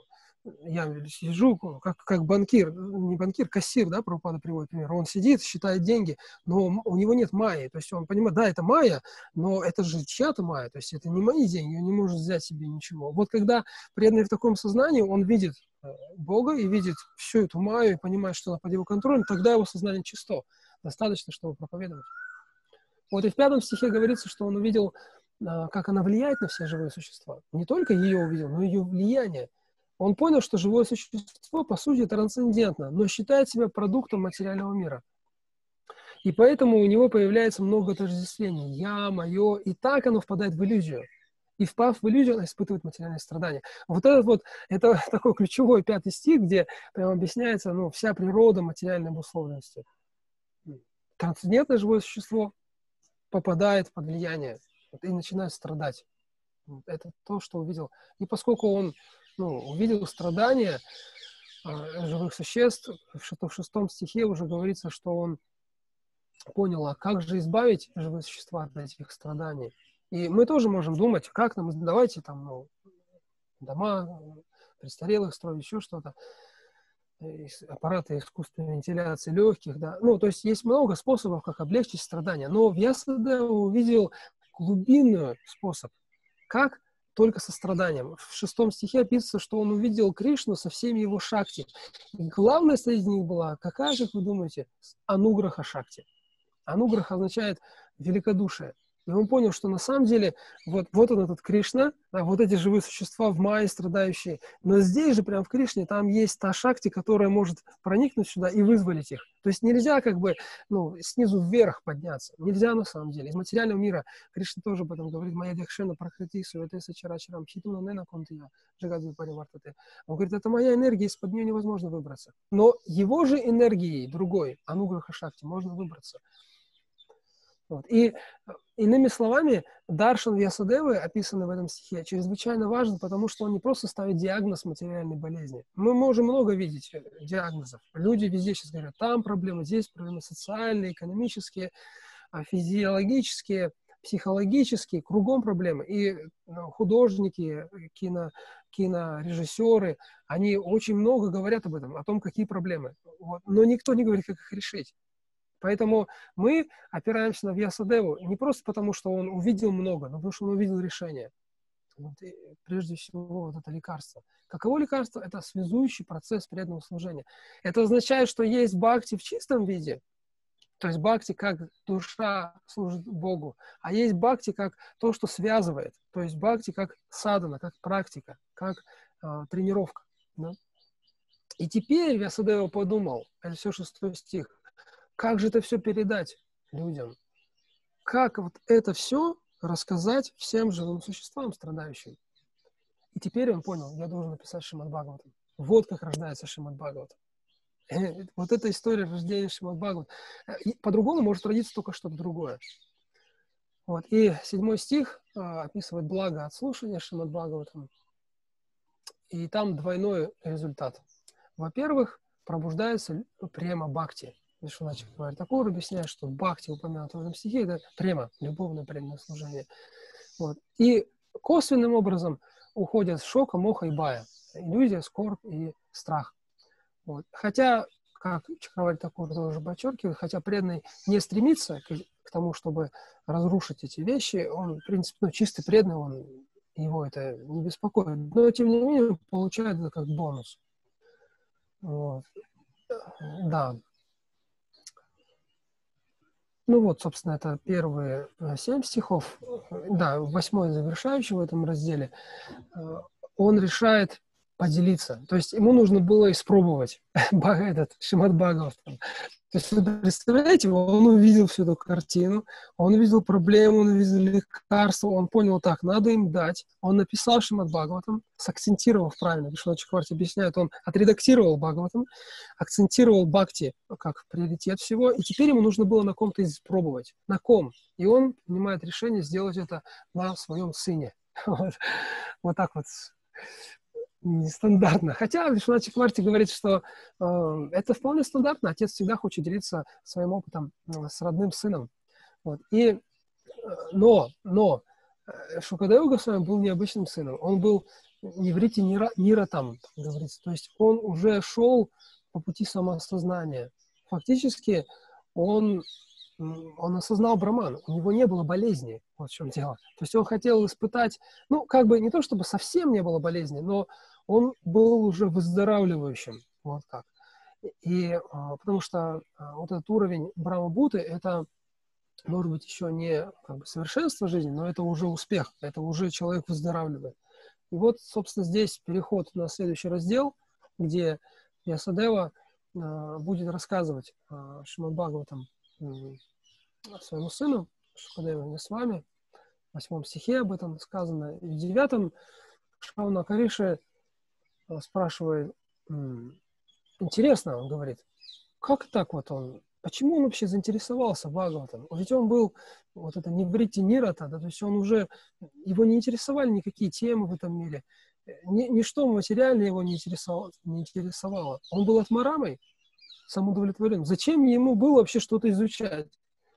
Speaker 1: я сижу, как, как банкир, не банкир, кассир, да, Прабхупада приводит пример. Он сидит, считает деньги, но у него нет майи. То есть он понимает, да, это майя, но это же чья-то майя. То есть это не мои деньги, он не может взять себе ничего. Вот когда преданный в таком сознании, он видит Бога и видит всю эту майю и понимает, что она под его контролем, тогда его сознание чисто. Достаточно, чтобы проповедовать. Вот и в пятом стихе говорится, что он увидел, как она влияет на все живые существа. Не только ее увидел, но и ее влияние. Он понял, что живое существо, по сути, трансцендентно, но считает себя продуктом материального мира. И поэтому у него появляется много отождествлений. Я, мое, и так оно впадает в иллюзию. И впав в иллюзию, оно испытывает материальные страдания. Вот этот вот, это такой ключевой пятый стих, где прямо объясняется, ну, вся природа материальной обусловленности. Трансцендентное живое существо попадает под влияние и начинает страдать. Это то, что увидел. И поскольку он ну, увидел страдания э, живых существ, что в шестом стихе уже говорится, что он понял, а как же избавить живые существа от этих страданий. И мы тоже можем думать, как нам, давайте там, ну, дома престарелых строить, еще что-то, аппараты искусственной вентиляции легких, да. Ну, то есть есть много способов, как облегчить страдания. Но Вьясадева увидел глубинный способ, как только со страданием. В шестом стихе описывается, что он увидел Кришну со всеми его шакти. И главная среди них была, какая же, как вы думаете, ануграха шакти. Ануграха означает великодушие. И он понял, что на самом деле вот, вот он, этот Кришна, да, вот эти живые существа в майе страдающие. Но здесь же, прямо в Кришне, там есть та шакти, которая может проникнуть сюда и вызволить их. То есть нельзя как бы ну, снизу вверх подняться. Нельзя на самом деле. Из материального мира Кришна тоже об этом говорит. Моя дякшена пракрити суете сачарачарам хитуна нена контия джагадви паривартате. Он говорит, это моя энергия, из-под нее невозможно выбраться. Но его же энергией, другой, ануграха шакти, можно выбраться. Вот. И иными словами, даршан Вьясадевы, описанный в этом стихе, чрезвычайно важен, потому что он не просто ставит диагноз материальной болезни. Мы можем много видеть диагнозов. Люди везде сейчас говорят, там проблемы, здесь проблемы социальные, экономические, физиологические, психологические, кругом проблемы. И ну, художники, кино, кинорежиссеры, они очень много говорят об этом, о том, какие проблемы. Вот. Но никто не говорит, как их решить. Поэтому мы опираемся на Вьясадеву не просто потому, что он увидел много, но потому что он увидел решение. Вот, прежде всего, вот это лекарство. Каково лекарство? Это связующий процесс преданного служения. Это означает, что есть бхакти в чистом виде, то есть бхакти как душа служит Богу, а есть бхакти как то, что связывает, то есть бхакти как садхана, как практика, как э, тренировка. Да? И теперь Вьясадева подумал, это все шестой стих, как же это все передать людям? Как вот это все рассказать всем живым существам, страдающим? И теперь он понял, я должен написать Шримад Бхагаватам. Вот как рождается Шримад Бхагаватам. Вот эта история рождения Шримад Бхагаватам. По-другому может родиться только что-то другое. Вот. И седьмой стих а, описывает благо от слушания Шримад Бхагаватам. И там двойной результат. Во-первых, пробуждается према бхакти. Вишваначарья говорит, такое объясняет, что бхакти, упомянутый в этом стихе, это према, любовное преданное служение. Вот. И косвенным образом уходят шока, моха и бая. Иллюзия, скорбь и страх. Вот. Хотя, как Чакраварти Такур тоже подчеркивает, хотя преданный не стремится к, к тому, чтобы разрушить эти вещи, он, в принципе, ну, чистый преданный, он, его это не беспокоит. Но, тем не менее, получает это как бонус. Вот. Да. Ну вот, собственно, это первые семь стихов. Да, восьмой завершающий в этом разделе. Он решает поделиться. То есть ему нужно было испробовать этот Шримад Бхагаватам. То есть вы представляете, он увидел всю эту картину, он увидел проблему, он увидел лекарство, он понял, так, надо им дать. Он написал Шримад Бхагаватам, сакцентировав правильно, Вишваначарья Чакраварти объясняет, он отредактировал Бхагаватам, акцентировал бхакти как приоритет всего, и теперь ему нужно было на ком-то испробовать. На ком? И он принимает решение сделать это на своем сыне. Вот, вот так вот. Нестандартно. Хотя Вишваначарья Чакраварти говорит, что э, это вполне стандартно. Отец всегда хочет делиться своим опытом э, с родным сыном. Вот. И, э, но, но э, Шукадева Госвами был необычным сыном. Он был неврити нира, нира там, говорится. То есть он уже шел по пути самоосознания. Фактически он, он осознал Браман, у него не было болезни, вот в чем дело. То есть он хотел испытать, ну, как бы не то, чтобы совсем не было болезни, но он был уже выздоравливающим, вот как. И потому что вот этот уровень Брахма-Будды, это, может быть, еще не как бы совершенство жизни, но это уже успех, это уже человек выздоравливает. И вот, собственно, здесь переход на следующий раздел, где Вьясадева э, будет рассказывать э, Шримад Бхагаватам э, своему сыну, Шукадеве Госвами. В восьмом стихе об этом сказано. И в девятом Шаунака Риши э, спрашивает, э, интересно, он говорит, как так вот он, почему он вообще заинтересовался Бхагаватом? Ведь он был, вот это неврити нирата, да, то есть он уже, его не интересовали никакие темы в этом мире, Ни, ничто материальное его не интересовало, не интересовало. Он был атмарамой, самоудовлетворен. Зачем ему было вообще что-то изучать?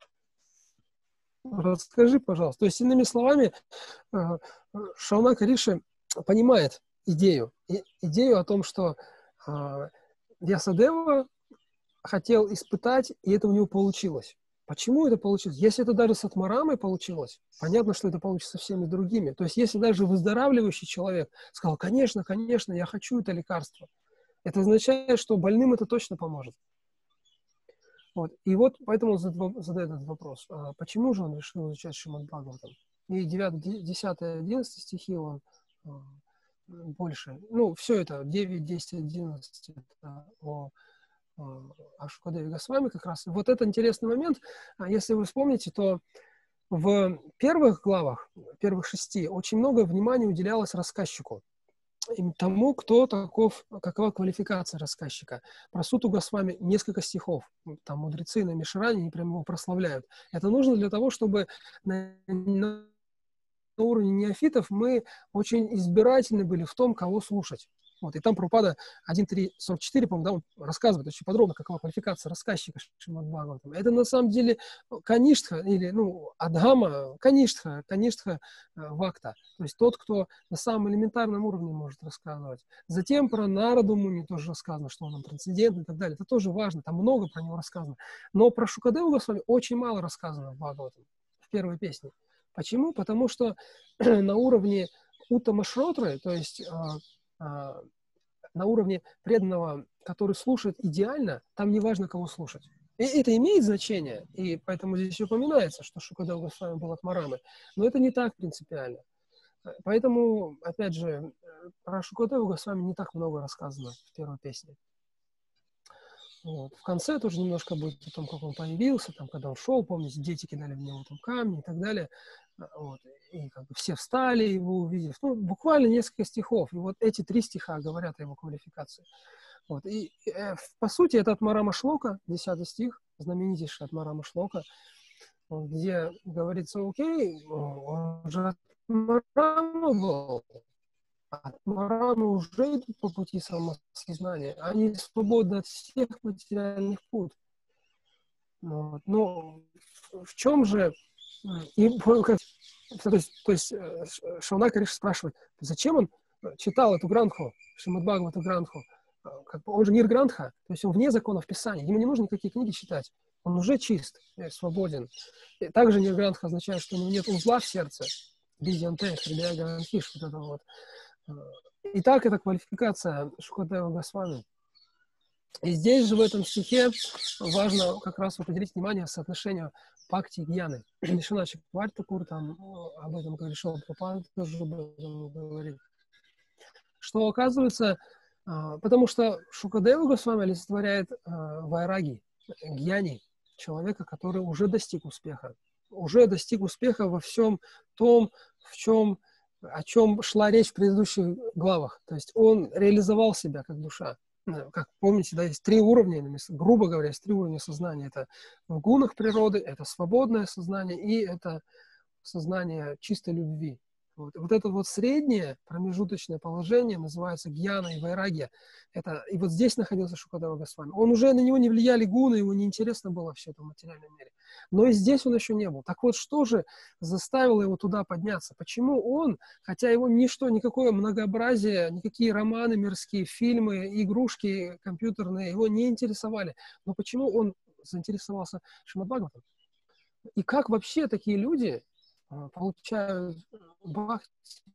Speaker 1: Расскажи, пожалуйста. То есть, иными словами, Шаунака Риши понимает идею, идею о том, что Вьясадева хотел испытать, и это у него получилось. Почему это получилось? Если это даже с Атмарамой получилось, понятно, что это получится со всеми другими. То есть, если даже выздоравливающий человек сказал, конечно, конечно, я хочу это лекарство, это означает, что больным это точно поможет. Вот. И вот поэтому он задает этот вопрос. А почему же он решил изучать Шримад Бхагаватам? И девятый, десятый, одиннадцатый стихи он а, больше. Ну, все это, девять, десять, одиннадцать, это о о Шукадеве Госвами как раз. Вот это интересный момент. Если вы вспомните, то в первых главах, первых шести, очень много внимания уделялось рассказчику. Тому, кто таков, какова квалификация рассказчика. Про Суту Госвами несколько стихов. Там мудрецы на Мишране не прямо его прославляют. Это нужно для того, чтобы на, на уровне неофитов мы очень избирательны были в том, кого слушать. Вот, и там Прабхупада один три сорок четыре, по-моему, да, он рассказывает очень подробно, какова квалификация рассказчика Шримад Бхагаватам. Это на самом деле каништха, или, ну, адхама, каништха, каништха вакта. То есть тот, кто на самом элементарном уровне может рассказывать. Затем про Нараду Муни тоже рассказано, что он там трансцендентный и так далее. Это тоже важно, там много про него рассказано. Но про Шукадеву Госвами очень мало рассказано в Бхагаватам, в первой песне. Почему? Потому что на уровне Уттама Шротры, то есть на уровне преданного, который слушает идеально, там не важно, кого слушать. И это имеет значение, и поэтому здесь упоминается, что Шукадева Госвами был атмарамой, но это не так принципиально. Поэтому, опять же, про Шукадеву Госвами не так много рассказано в первой песне. Вот. В конце тоже немножко будет о том, как он появился, там, когда он шел, помните, дети кидали в него там камни и так далее. Вот. И как бы все встали, его увидев. Ну, буквально несколько стихов. И вот эти три стиха говорят о его квалификации. Вот. И, э, по сути, это от Марама Шлока, десятый стих, знаменитейший от Марама Шлока, где говорится, окей, он же от Марама был. Атмараны уже идут по пути самосознания. Они свободны от всех материальных пут. Вот. Но в чем же... И, как, то есть, то есть Шаунака Риши спрашивает, зачем он читал эту грантху, Шримад Бхагавату грантху? Как бы он же ниргрантха, то есть он вне законов Писания. Ему не нужно никакие книги читать. Он уже чист, свободен. И также ниргрантха означает, что у него нет узла в сердце. Бидьянте, Хридая Ганхиш, вот это вот. Итак, это квалификация Шукадева Госвами. И здесь же в этом стихе важно как раз определить внимание соотношению бхакти и гьяны. Вишванат Чакраварти там об этом говорит, Шрила Прабхупада тоже об этом говорит. Что оказывается, потому что Шукадева Госвами олицетворяет вайраги, гьяни, человека, который уже достиг успеха. Уже достиг успеха во всем том, в чем о чем шла речь в предыдущих главах. То есть он реализовал себя как душа. Как помните, да, есть три уровня, грубо говоря, есть три уровня сознания. Это в гунах природы, это свободное сознание и это сознание чистой любви. Вот. Вот это вот среднее промежуточное положение называется гьяна и вайрагья. Это, и вот здесь находился Шукадева Госвами. Он уже, на него не влияли гуны, ему неинтересно было все это в материальном мире. Но и здесь он еще не был. Так вот, что же заставило его туда подняться? Почему он, хотя его ничто, никакое многообразие, никакие романы мирские, фильмы, игрушки компьютерные его не интересовали, но почему он заинтересовался Шримад Бхагаватом? И как вообще такие люди получают бхакти?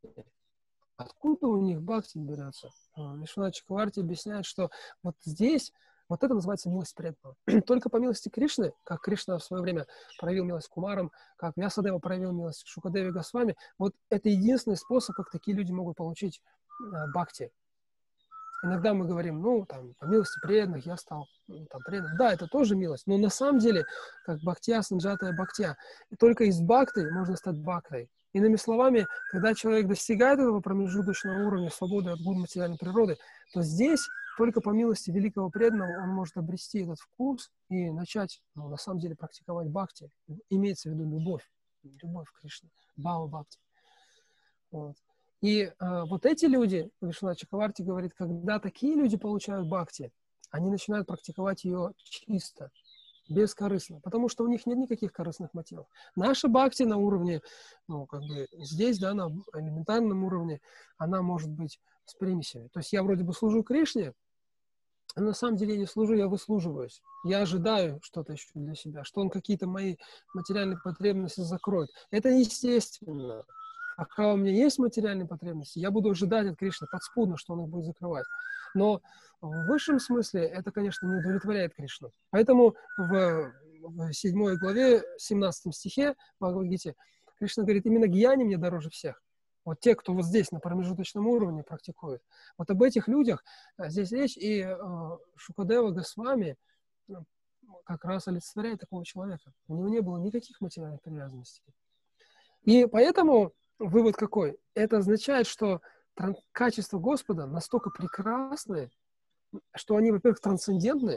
Speaker 1: Откуда у них бхакти берется? Вишванат Чакраварти объясняет, что вот здесь, вот это называется милость преданного. Только по милости Кришны, как Кришна в свое время проявил милость Кумарам, как Вьясадева проявил милость Шукадеве Госвами, вот это единственный способ, как такие люди могут получить бхакти. Иногда мы говорим, ну, там, по милости преданных я стал ну, там, преданным. Да, это тоже милость, но на самом деле, как бхактия, санджатая бхактия, только из бхакты можно стать бхактой. Иными словами, когда человек достигает этого промежуточного уровня свободы от гун материальной природы, то здесь только по милости великого преданного он может обрести этот вкус и начать, ну, на самом деле, практиковать бхакти. Имеется в виду любовь, любовь к Кришне, бхава бхакти. Вот. И э, вот эти люди, Вишванат Чакраварти говорит, когда такие люди получают бхакти, они начинают практиковать ее чисто, бескорыстно, потому что у них нет никаких корыстных мотивов. Наша бхакти на уровне, ну, как бы здесь, да, на элементарном уровне, она может быть с примесями. То есть я вроде бы служу Кришне, а на самом деле я не служу, я выслуживаюсь. Я ожидаю что-то еще для себя, что он какие-то мои материальные потребности закроет. Это естественно. А когда у меня есть материальные потребности, я буду ожидать от Кришны подспудно, что он их будет закрывать. Но в высшем смысле это, конечно, не удовлетворяет Кришну. Поэтому в, в седьмой главе, семнадцатом стихе Бхагавад-гите Кришна говорит, именно гьяни мне дороже всех. Вот те, кто вот здесь на промежуточном уровне практикует. Вот об этих людях здесь речь, и э, Шукадева Госвами как раз олицетворяет такого человека. У него не было никаких материальных привязанностей. И поэтому вывод какой? Это означает, что тран- качества Господа настолько прекрасны, что они, во-первых, трансцендентны,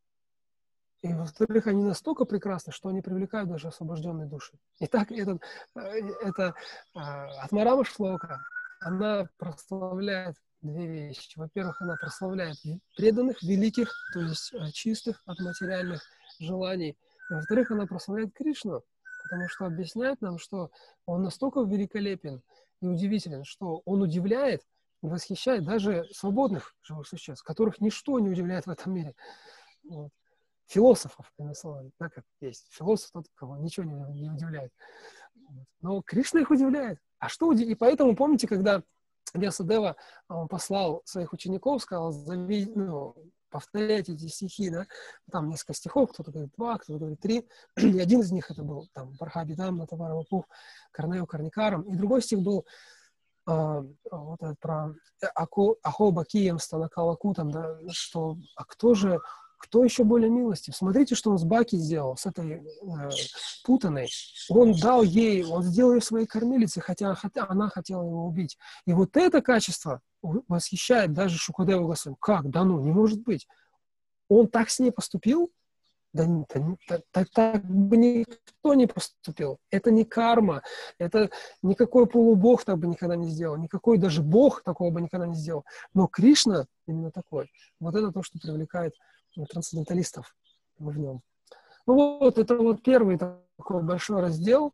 Speaker 1: и, во-вторых, они настолько прекрасны, что они привлекают даже освобожденные души. Итак, этот, это Атмарама Шлока, она прославляет две вещи. Во-первых, она прославляет преданных, великих, то есть чистых от материальных желаний. Во-вторых, она прославляет Кришну, потому что объясняет нам, что он настолько великолепен и удивителен, что он удивляет и восхищает даже свободных живых существ, которых ничто не удивляет в этом мире. Вот. Философов, иными словами, да, как есть. Философ тот, кого ничего не, не удивляет. Но Кришна их удивляет. А что удивляет? И поэтому, помните, когда Вьясадева он послал своих учеников, сказал, ну, повторяйте эти стихи, да, там несколько стихов, кто-то говорит два, кто-то говорит три, и один из них это был там Пархабидам, Натаварамапух, Карнео Карникарам, и другой стих был а, вот этот про Ахо Бакием Станакалаку, там, да, что, а кто же Кто еще более милостив? Смотрите, что он с Баки сделал, с этой э, путаной. Он дал ей, он сделал ее своей кормилицей, хотя, хотя она хотела его убить. И вот это качество восхищает даже Шукадеву Госвами. Как? Да ну, не может быть. Он так с ней поступил? Да, да так, так, так бы никто не поступил. Это не карма. Это никакой полубог так бы никогда не сделал. Никакой даже бог такого бы никогда не сделал. Но Кришна именно такой. Вот это то, что привлекает трансценденталистов в нем. Ну вот, это вот первый такой большой раздел.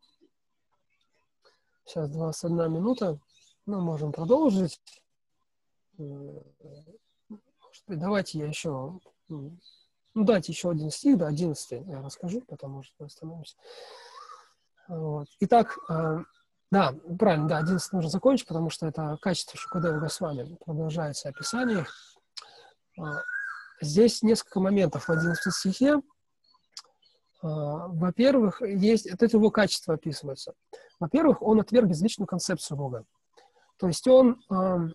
Speaker 1: Сейчас двадцать одна минута. Мы можем продолжить. Давайте я еще... Ну, дайте еще один стих, да, одиннадцатый я расскажу, потому что остановимся. Вот. Итак, э, да, правильно, да, одиннадцатый нужно закончить, потому что это качество Шукадева Госвами. Продолжается описание. Здесь несколько моментов в одиннадцатом стихе. Во-первых, есть, это его качество описывается. Во-первых, он отверг безличную концепцию Бога. То есть он э,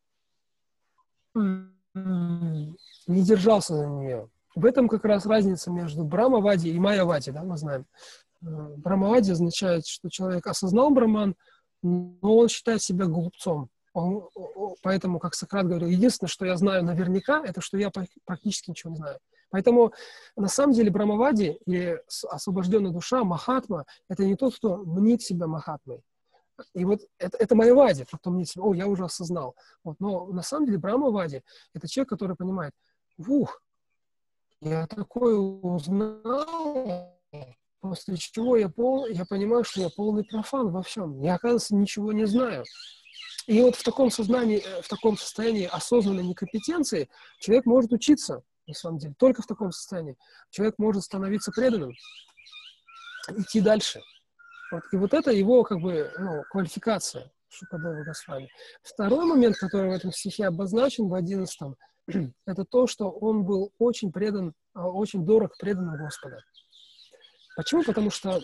Speaker 1: не держался за нее. В этом как раз разница между Брамавади и Майявади, да, мы знаем. Брамавади означает, что человек осознал Браман, но он считает себя глупцом. Он, поэтому, как Сократ говорил, единственное, что я знаю наверняка, это что я практически ничего не знаю. Поэтому, на самом деле, Брамавади или освобожденная душа, Махатма, это не тот, кто мнит себя Махатмой. И вот это, это Майявади, потом мне, о, я уже осознал. Вот. Но на самом деле Брахмавади — это человек, который понимает, ух, я такое узнал, после чего я, пол, я понимаю, что я полный профан во всем. Я, оказывается, ничего не знаю. И вот в таком сознании, в таком состоянии осознанной некомпетенции человек может учиться, на самом деле. Только в таком состоянии человек может становиться преданным, идти дальше. Вот. И вот это его, как бы, ну, квалификация Шукадева Госвами. Второй момент, который в этом стихе обозначен, в одиннадцатом, это то, что он был очень предан, очень дорог преданным Господа. Почему? Потому что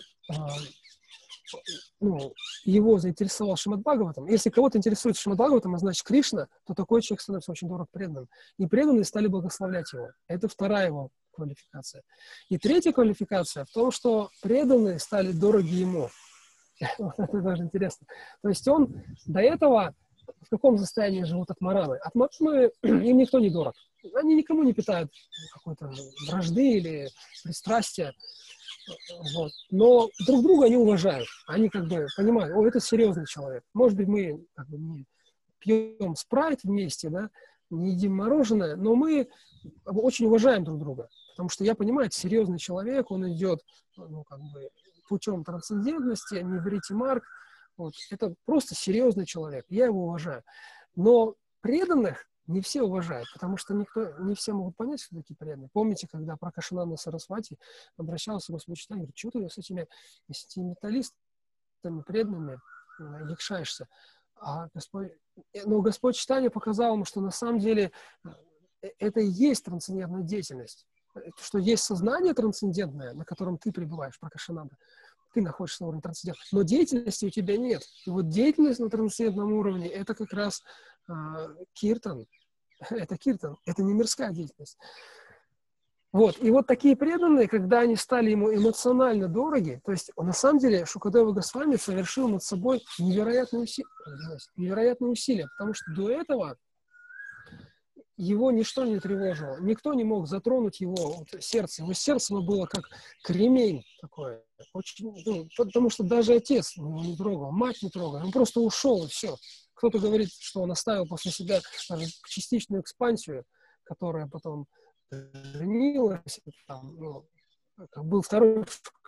Speaker 1: ну, его заинтересовал Шримад Бхагаватам. Если кого-то интересует Шримад Бхагаватам, а значит Кришна, то такой человек становится очень дорог преданным. И преданные стали благословлять его. Это вторая его квалификация. И третья квалификация в том, что преданные стали дороги ему. Это даже интересно. То есть он до этого в каком состоянии живут атмараны? Атмараны, им никто не дорог. Они никому не питают какой-то вражды или пристрастия. Вот. Но друг друга они уважают. Они как бы понимают, о, это серьезный человек. Может быть, мы как бы не пьем спрайт вместе, да, не едим мороженое, но мы очень уважаем друг друга. Потому что я понимаю, это серьезный человек, он идет, ну, как бы, путем трансцендентности, не берите марк. Вот. Это просто серьезный человек. Я его уважаю. Но преданных не все уважают, потому что никто, не все могут понять, что такие преданные. Помните, когда про Кашинанда Сарасвати обращался к Господу Чайтанье, говорит, что ты с этими сентименталистами преданными якшаешься? А Господь, но Господь Чайтанье показал ему, что на самом деле это и есть трансцендентная деятельность. Что есть сознание трансцендентное, на котором ты пребываешь, про Кашинанда. Ты находишься на уровне трансцендентного, но деятельности у тебя нет. И вот деятельность на трансцендентном уровне — это как раз э, киртан. Это киртан, это не мирская деятельность. Вот. И вот такие преданные, когда они стали ему эмоционально дороги, то есть на самом деле Шукадева Госвами совершил над собой невероятные усилия, невероятные усилия, потому что до этого его ничто не тревожило, никто не мог затронуть его вот, сердце. Его сердце было как кремень такое. Очень, ну, потому что даже отец его не трогал, мать не трогала. Он просто ушел, и все. Кто-то говорит, что он оставил после себя даже частичную экспансию, которая потом женилась. Там, ну, был второй...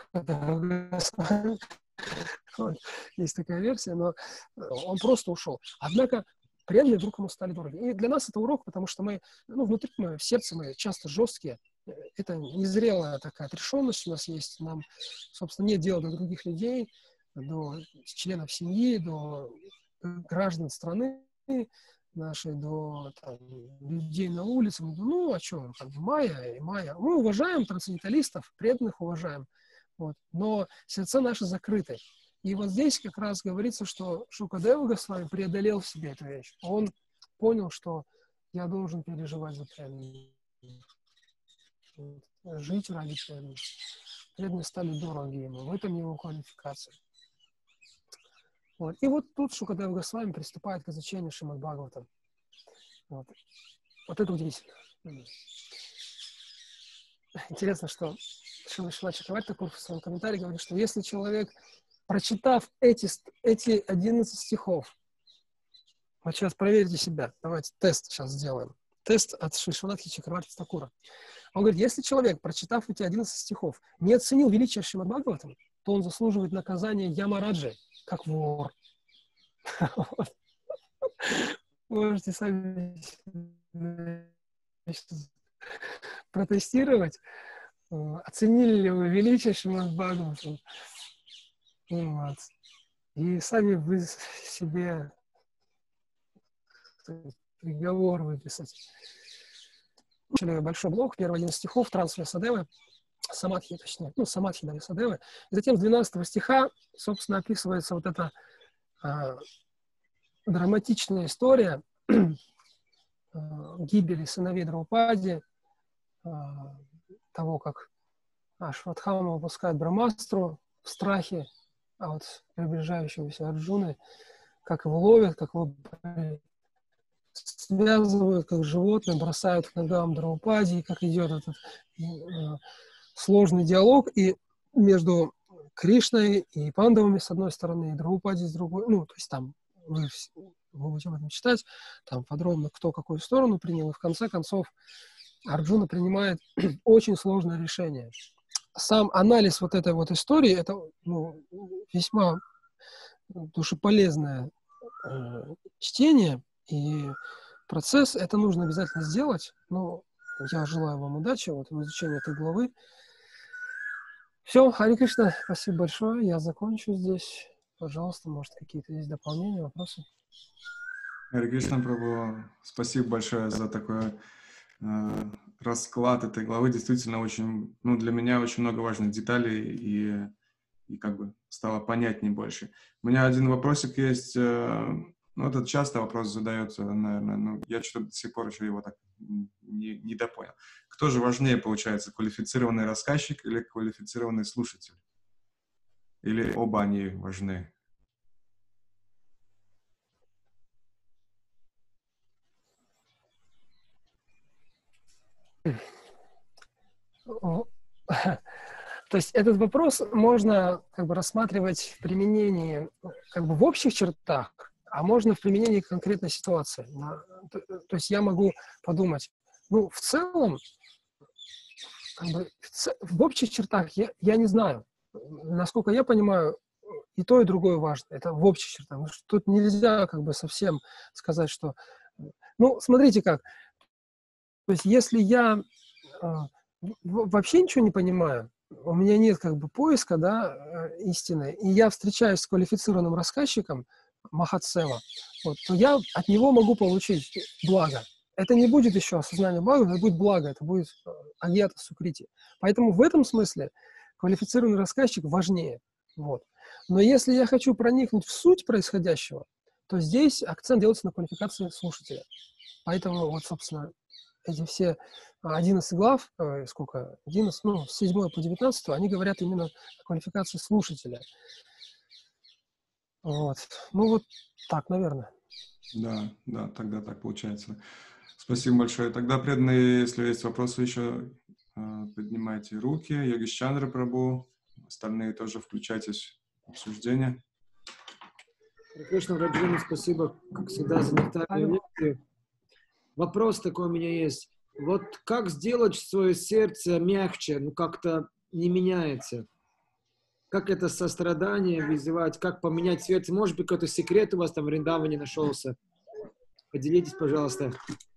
Speaker 1: Есть такая версия, но он просто ушел. Однако преданные вдруг ему стали дороги. И для нас это урок, потому что мы, ну, внутри мы, в сердце мы часто жесткие. Это незрелая такая отрешенность у нас есть. Нам, собственно, нет дела до других людей, до членов семьи, до граждан страны нашей, до там, людей на улице. Ну, о чем? Как бы майя и майя. Мы уважаем трансценденталистов, преданных уважаем. Вот. Но сердца наши закрыты. И вот здесь как раз говорится, что Шукадева Госвами преодолел в себе эту вещь. Он понял, что я должен переживать за преданных, жить ради преданных. Преданные стали дороги ему. В этом его квалификация. Вот. И вот тут Шукадева Госвами приступает к изучению Шримад Бхагаватам. Вот. Вот это удивительно. Интересно, что Шрила Чакраварти Такур в своем комментарии говорит, что если человек, прочитав эти, эти одиннадцать стихов, вот сейчас проверьте себя, давайте тест сейчас сделаем. Тест от Шришванатхи Чакраварти Такура. Он говорит, если человек, прочитав эти одиннадцать стихов, не оценил величие Шримад Бхагаватам, то он заслуживает наказания Ямараджи, как вор. Можете сами протестировать, оценили ли вы величие Шримад Бхагаватам. Вот. И сами вы себе приговор выписать. Большой блок, первый один стихов, транс Вьясадевы, Самадхи, точнее, ну, Самадхи, да, Вьясадевы. И затем с двенадцатого стиха, собственно, описывается вот эта а, драматичная история а, гибели сыновей Драупади, а, того, как Ашватхама выпускает Брамастру в страхе от приближающегося Арджуны, как его ловят, как его связывают, как животное, бросают к ногам Драупади, как идет этот э, сложный диалог и между Кришной и Пандавами с одной стороны, и Драупади с другой. Ну, то есть там вы, вы будете об этом читать, там подробно кто какую сторону принял, и в конце концов Арджуна принимает очень сложное решение. Сам анализ вот этой вот истории, это ну, весьма душеполезное э, чтение, и процесс это нужно обязательно сделать. Но я желаю вам удачи вот, в изучении этой главы. Все, Хари Кришна, спасибо большое, я закончу здесь. Пожалуйста, может, какие-то есть дополнения, вопросы?
Speaker 2: Хари Кришна, Прабху, спасибо большое за такой э, расклад этой главы. Действительно, очень, ну, для меня очень много важных деталей, и, и как бы стало понятнее больше. У меня один вопросик есть, э, ну, этот часто вопрос задается, наверное, но я что-то до сих пор еще его так не, не допонял. Кто же важнее, получается, квалифицированный рассказчик или квалифицированный слушатель? Или оба они важны?
Speaker 1: То есть этот вопрос можно как бы рассматривать в применении как бы в общих чертах, а можно в применении к конкретной ситуации. То, то есть я могу подумать, ну, в целом, как бы, в, в общих чертах я, я не знаю. Насколько я понимаю, и то, и другое важно. Это в общих чертах. Тут нельзя как бы совсем сказать, что... Ну, смотрите как. То есть если я э, вообще ничего не понимаю, у меня нет как бы поиска, да, истины, и я встречаюсь с квалифицированным рассказчиком, Махатсева, вот, то я от него могу получить благо. Это не будет еще осознание блага, это будет благо, это будет агьята сукрити. Поэтому в этом смысле квалифицированный рассказчик важнее. Вот. Но если я хочу проникнуть в суть происходящего, то здесь акцент делается на квалификации слушателя. Поэтому вот, собственно, эти все одиннадцать глав, э, сколько, одиннадцать, ну, с седьмой по девятнадцать, они говорят именно о квалификации слушателя. Вот. Ну, вот так, наверное.
Speaker 2: Да, да, тогда так получается. Спасибо большое. Тогда, преданные, если есть вопросы еще, поднимайте руки. Йогиш Чандра Прабху, остальные тоже включайтесь в обсуждение.
Speaker 4: Кришна Раджуна, спасибо, как всегда, за нектарную лекцию. Вопрос такой у меня есть. Вот как сделать свое сердце мягче, ну как-то не меняется? Как это сострадание вызывать? Как поменять сердце? Может быть, какой-то секрет у вас там в Вриндаване нашелся? Поделитесь, пожалуйста.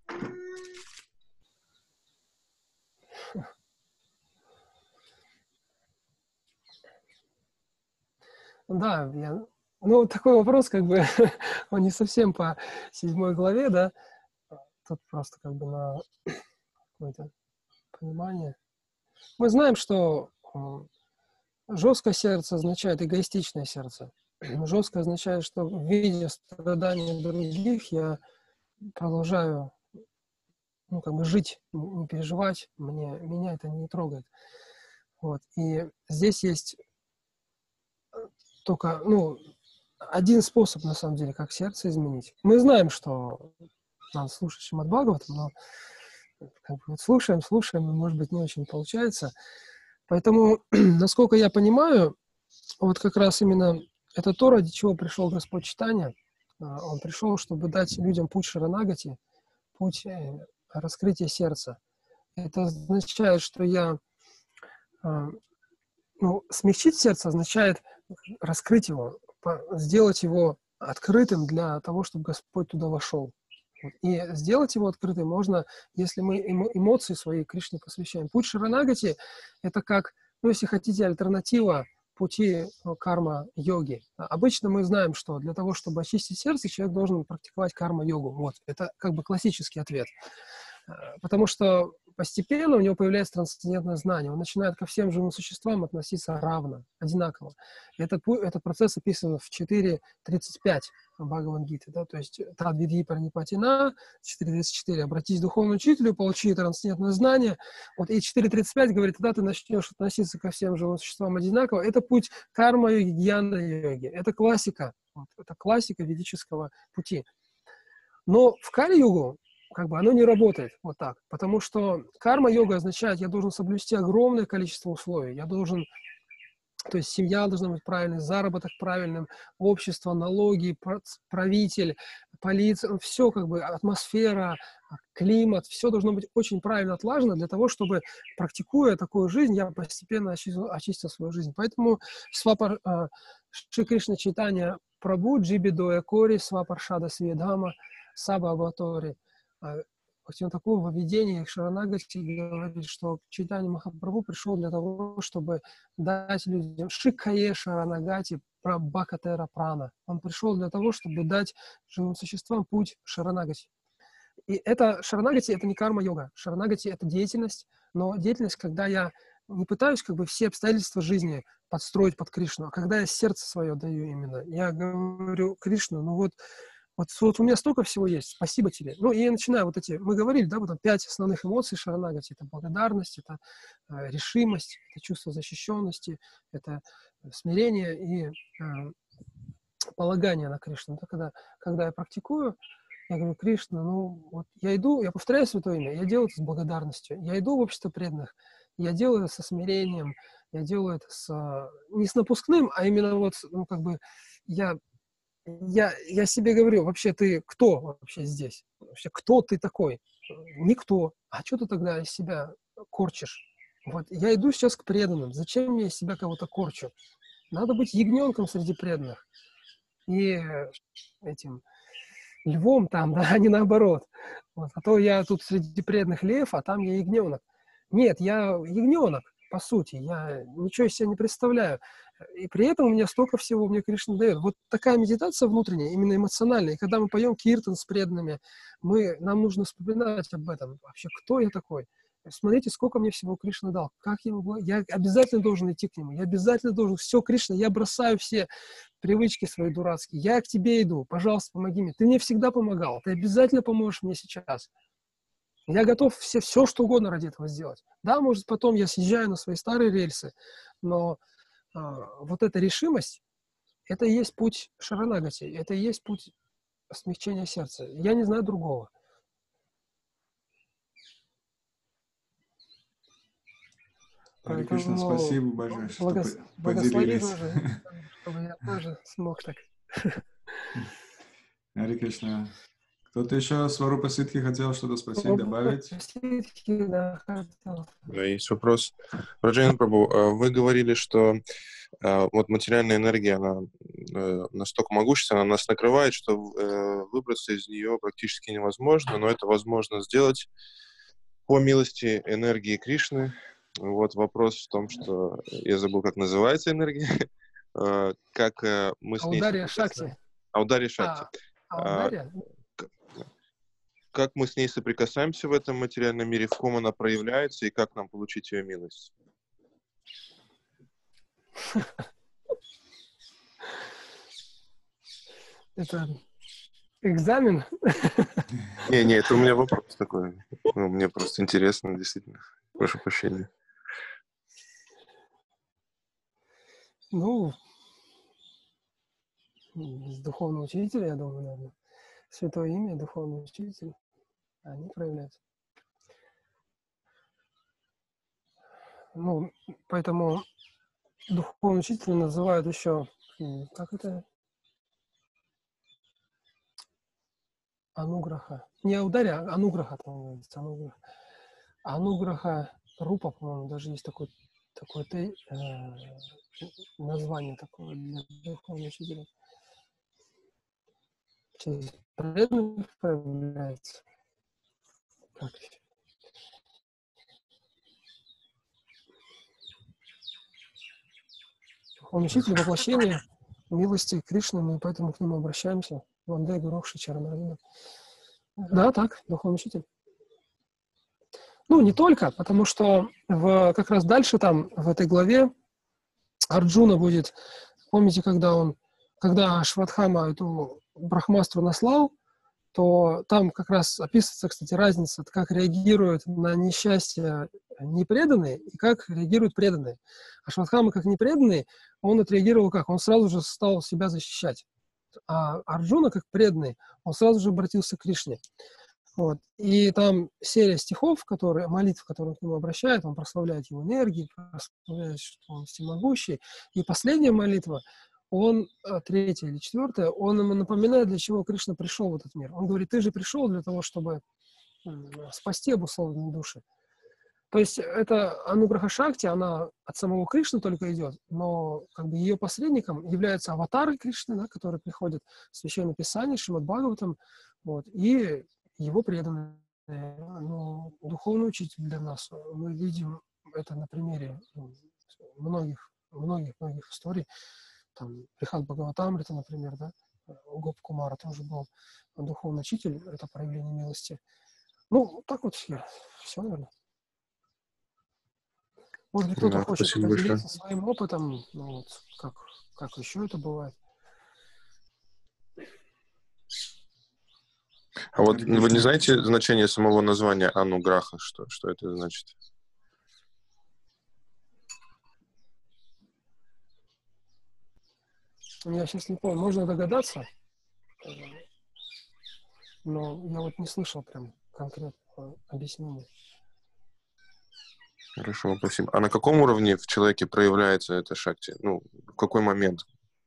Speaker 1: Да, я, ну, такой вопрос, как бы, он не совсем по седьмой главе, да, тут просто как бы на какое-то понимание. Мы знаем, что жесткое сердце означает эгоистичное сердце. Жесткое означает, что в виде страдания других я продолжаю, ну, как бы жить, не переживать, мне, меня это не трогает. Вот. И здесь есть только, ну, один способ, на самом деле, как сердце изменить. Мы знаем, что надо слушать Шримад Бхагаватам, но как бы, вот слушаем, слушаем, и, может быть, не очень получается. Поэтому, насколько я понимаю, вот как раз именно это то, ради чего пришел Господь Чайтанья. Он пришел, чтобы дать людям путь Шаранагати, путь раскрытия сердца. Это означает, что я... Ну, смягчить сердце означает раскрыть его, сделать его открытым для того, чтобы Господь туда вошел. И сделать его открытым можно, если мы эмоции свои Кришне посвящаем. Путь Шаранагати — это как, ну, если хотите, альтернатива пути карма-йоги. Обычно мы знаем, что для того, чтобы очистить сердце, человек должен практиковать карма-йогу. Вот. Это как бы классический ответ. Потому что постепенно у него появляется трансцендентное знание. Он начинает ко всем живым существам относиться равно, одинаково. Этот, этот процесс описан в четыре тридцать пять Бхагавад-гиты. Да? То есть Тадвидхи Пранипатина, четыре тридцать четыре. Обратись к духовному учителю, получи трансцендентное знание. Вот, и четыре тридцать пять говорит, тогда ты начнешь относиться ко всем живым существам одинаково. Это путь карма-йоги, гьяна-йоги. Это классика. Вот, это классика ведического пути. Но в Кали-югу как бы оно не работает вот так, потому что карма-йога означает, я должен соблюсти огромное количество условий, я должен То есть семья должна быть правильной, заработок правильным, общество, налоги, правитель, полиция, все как бы, атмосфера, климат, все должно быть очень правильно отлажено для того, чтобы, практикуя такую жизнь, я постепенно очистил, очистил свою жизнь. Поэтому Свапар, Шри Кришна Чайтанья Прабху, Джиби Доя Кори, Свапаршада Свидхама, Саба Абатори. Он такое введение к Шаранагати говорит, что Чайтанья Махапрабху пришел для того, чтобы дать людям Шикхае Шаранагати Прабхакатера Прана. Он пришел для того, чтобы дать живым существам путь Шаранагати. И это Шаранагати — это не карма-йога. Шаранагати — это деятельность, но деятельность, когда я не пытаюсь как бы все обстоятельства жизни подстроить под Кришну, а когда я сердце свое даю именно. Я говорю: Кришна, ну вот, Вот, вот у меня столько всего есть, спасибо тебе. Ну, и я начинаю вот эти, мы говорили, да, вот пять основных эмоций Шаранагати. Это благодарность, это э, решимость, это чувство защищенности, это смирение и э, полагание на Кришну. Это когда, когда я практикую, я говорю: Кришна, ну, вот я иду, я повторяю Святое Имя, я делаю это с благодарностью. Я иду в общество преданных, я делаю это со смирением, я делаю это с, не с напускным, а именно вот, ну, как бы, я... Я, я себе говорю: вообще ты кто вообще здесь? Вообще кто ты такой? Никто. А что ты тогда из себя корчишь? Вот я иду сейчас к преданным. Зачем мне из себя кого-то корчу? Надо быть ягненком среди преданных. И этим львом там, да, а не наоборот. Вот. А то я тут среди преданных лев, а там я ягненок. Нет, я ягненок, по сути. Я ничего из себя не представляю. И при этом у меня столько всего мне Кришна дает. Вот такая медитация внутренняя, именно эмоциональная. И когда мы поем киртан с преданными, мы, нам нужно вспоминать об этом. Вообще, кто я такой? Смотрите, сколько мне всего Кришна дал. Как я могу? Я обязательно должен идти к нему. Я обязательно должен. Все, Кришна, я бросаю все привычки свои дурацкие. Я к тебе иду. Пожалуйста, помоги мне. Ты мне всегда помогал. Ты обязательно поможешь мне сейчас. Я готов все, все, что угодно ради этого сделать. Да, может, потом я съезжаю на свои старые рельсы, но вот эта решимость, это и есть путь Шаранагати, это и есть путь смягчения сердца. Я не знаю другого.
Speaker 2: Харе Кришна, спасибо большое, что
Speaker 1: благос...
Speaker 2: поделились.
Speaker 1: Тоже, чтобы я тоже смог так.
Speaker 2: Харе Кришна. Кто-то еще Сварупа Ситхи хотел что-то спросить, добавить?
Speaker 1: Ситхи, да, хотел.
Speaker 3: Да, есть вопрос. Раджен Прабху, вы говорили, что вот материальная энергия, она настолько могущественна, она нас накрывает, что выбраться из нее практически невозможно, но это возможно сделать по милости энергии Кришны. Вот вопрос в том, что я забыл, как называется энергия, как мы с ней...
Speaker 1: Аударья Шакти.
Speaker 3: Аударья Шакти.
Speaker 1: А, аударья?
Speaker 3: Как мы с ней соприкасаемся в этом материальном мире, в ком она проявляется и как нам получить ее милость?
Speaker 1: Это экзамен?
Speaker 3: Не, не, это у меня вопрос такой. Ну, мне просто интересно, действительно. Прошу прощения.
Speaker 1: Ну, с духовного учителя, я думаю, наверное. Святое имя, духовный учитель, они проявляются. Ну, поэтому духовный учитель называют еще, как это? Ануграха. Не Аударья, а Ануграха, там говорится, Ануграха. Ануграха Рупа, по-моему, даже есть такое, такое э, название такое для духовного учителя. Через преданных проявляется. Как? Он учитель воплощения милости Кришны, мы поэтому к нему обращаемся. Ванде Гурухши Чаранарвина. Да, так, духовный учитель. Ну, не только, потому что в, как раз дальше там, в этой главе, Арджуна будет, помните, когда он, когда Шватхама эту брахмастру наслал, то там как раз описывается, кстати, разница, как реагируют на несчастье непреданные и как реагируют преданные. А Шватхама, как непреданный, он отреагировал как? Он сразу же стал себя защищать. А Арджуна, как преданный, он сразу же обратился к Кришне. Вот. И там серия стихов, которые, молитв, которые к нему обращают, он прославляет его энергии, прославляет, что он всемогущий. И последняя молитва, он, третья или четвертая, он ему напоминает, для чего Кришна пришел в этот мир. Он говорит, ты же пришел для того, чтобы спасти обусловленные души. То есть это Ануграха Шакти, она от самого Кришны только идет, но как бы ее посредником являются аватары Кришны, да, которые приходят в Священное Писание, Шримад Бхагаватам, вот, и его преданные, ну, духовный учитель для нас. Мы видим это на примере многих, многих, многих историй. Там Брихат Бхагаватамрита, например, да, у Гоп Кумара тоже был духовный учитель, это проявление милости. Ну, так вот все, все, наверное. Может быть, кто-то
Speaker 3: Да,
Speaker 1: хочет
Speaker 3: спасибо
Speaker 1: поделиться
Speaker 3: большое.
Speaker 1: своим опытом, ну, вот, как, как еще это бывает.
Speaker 3: А вот вы не знаете значение самого названия Ануграха? Что, что это значит?
Speaker 1: Я сейчас не помню, можно догадаться, но я вот не слышал прям конкретного объяснения.
Speaker 3: Хорошо, спасибо. А на каком уровне в человеке проявляется эта шакти? Ну, в какой момент?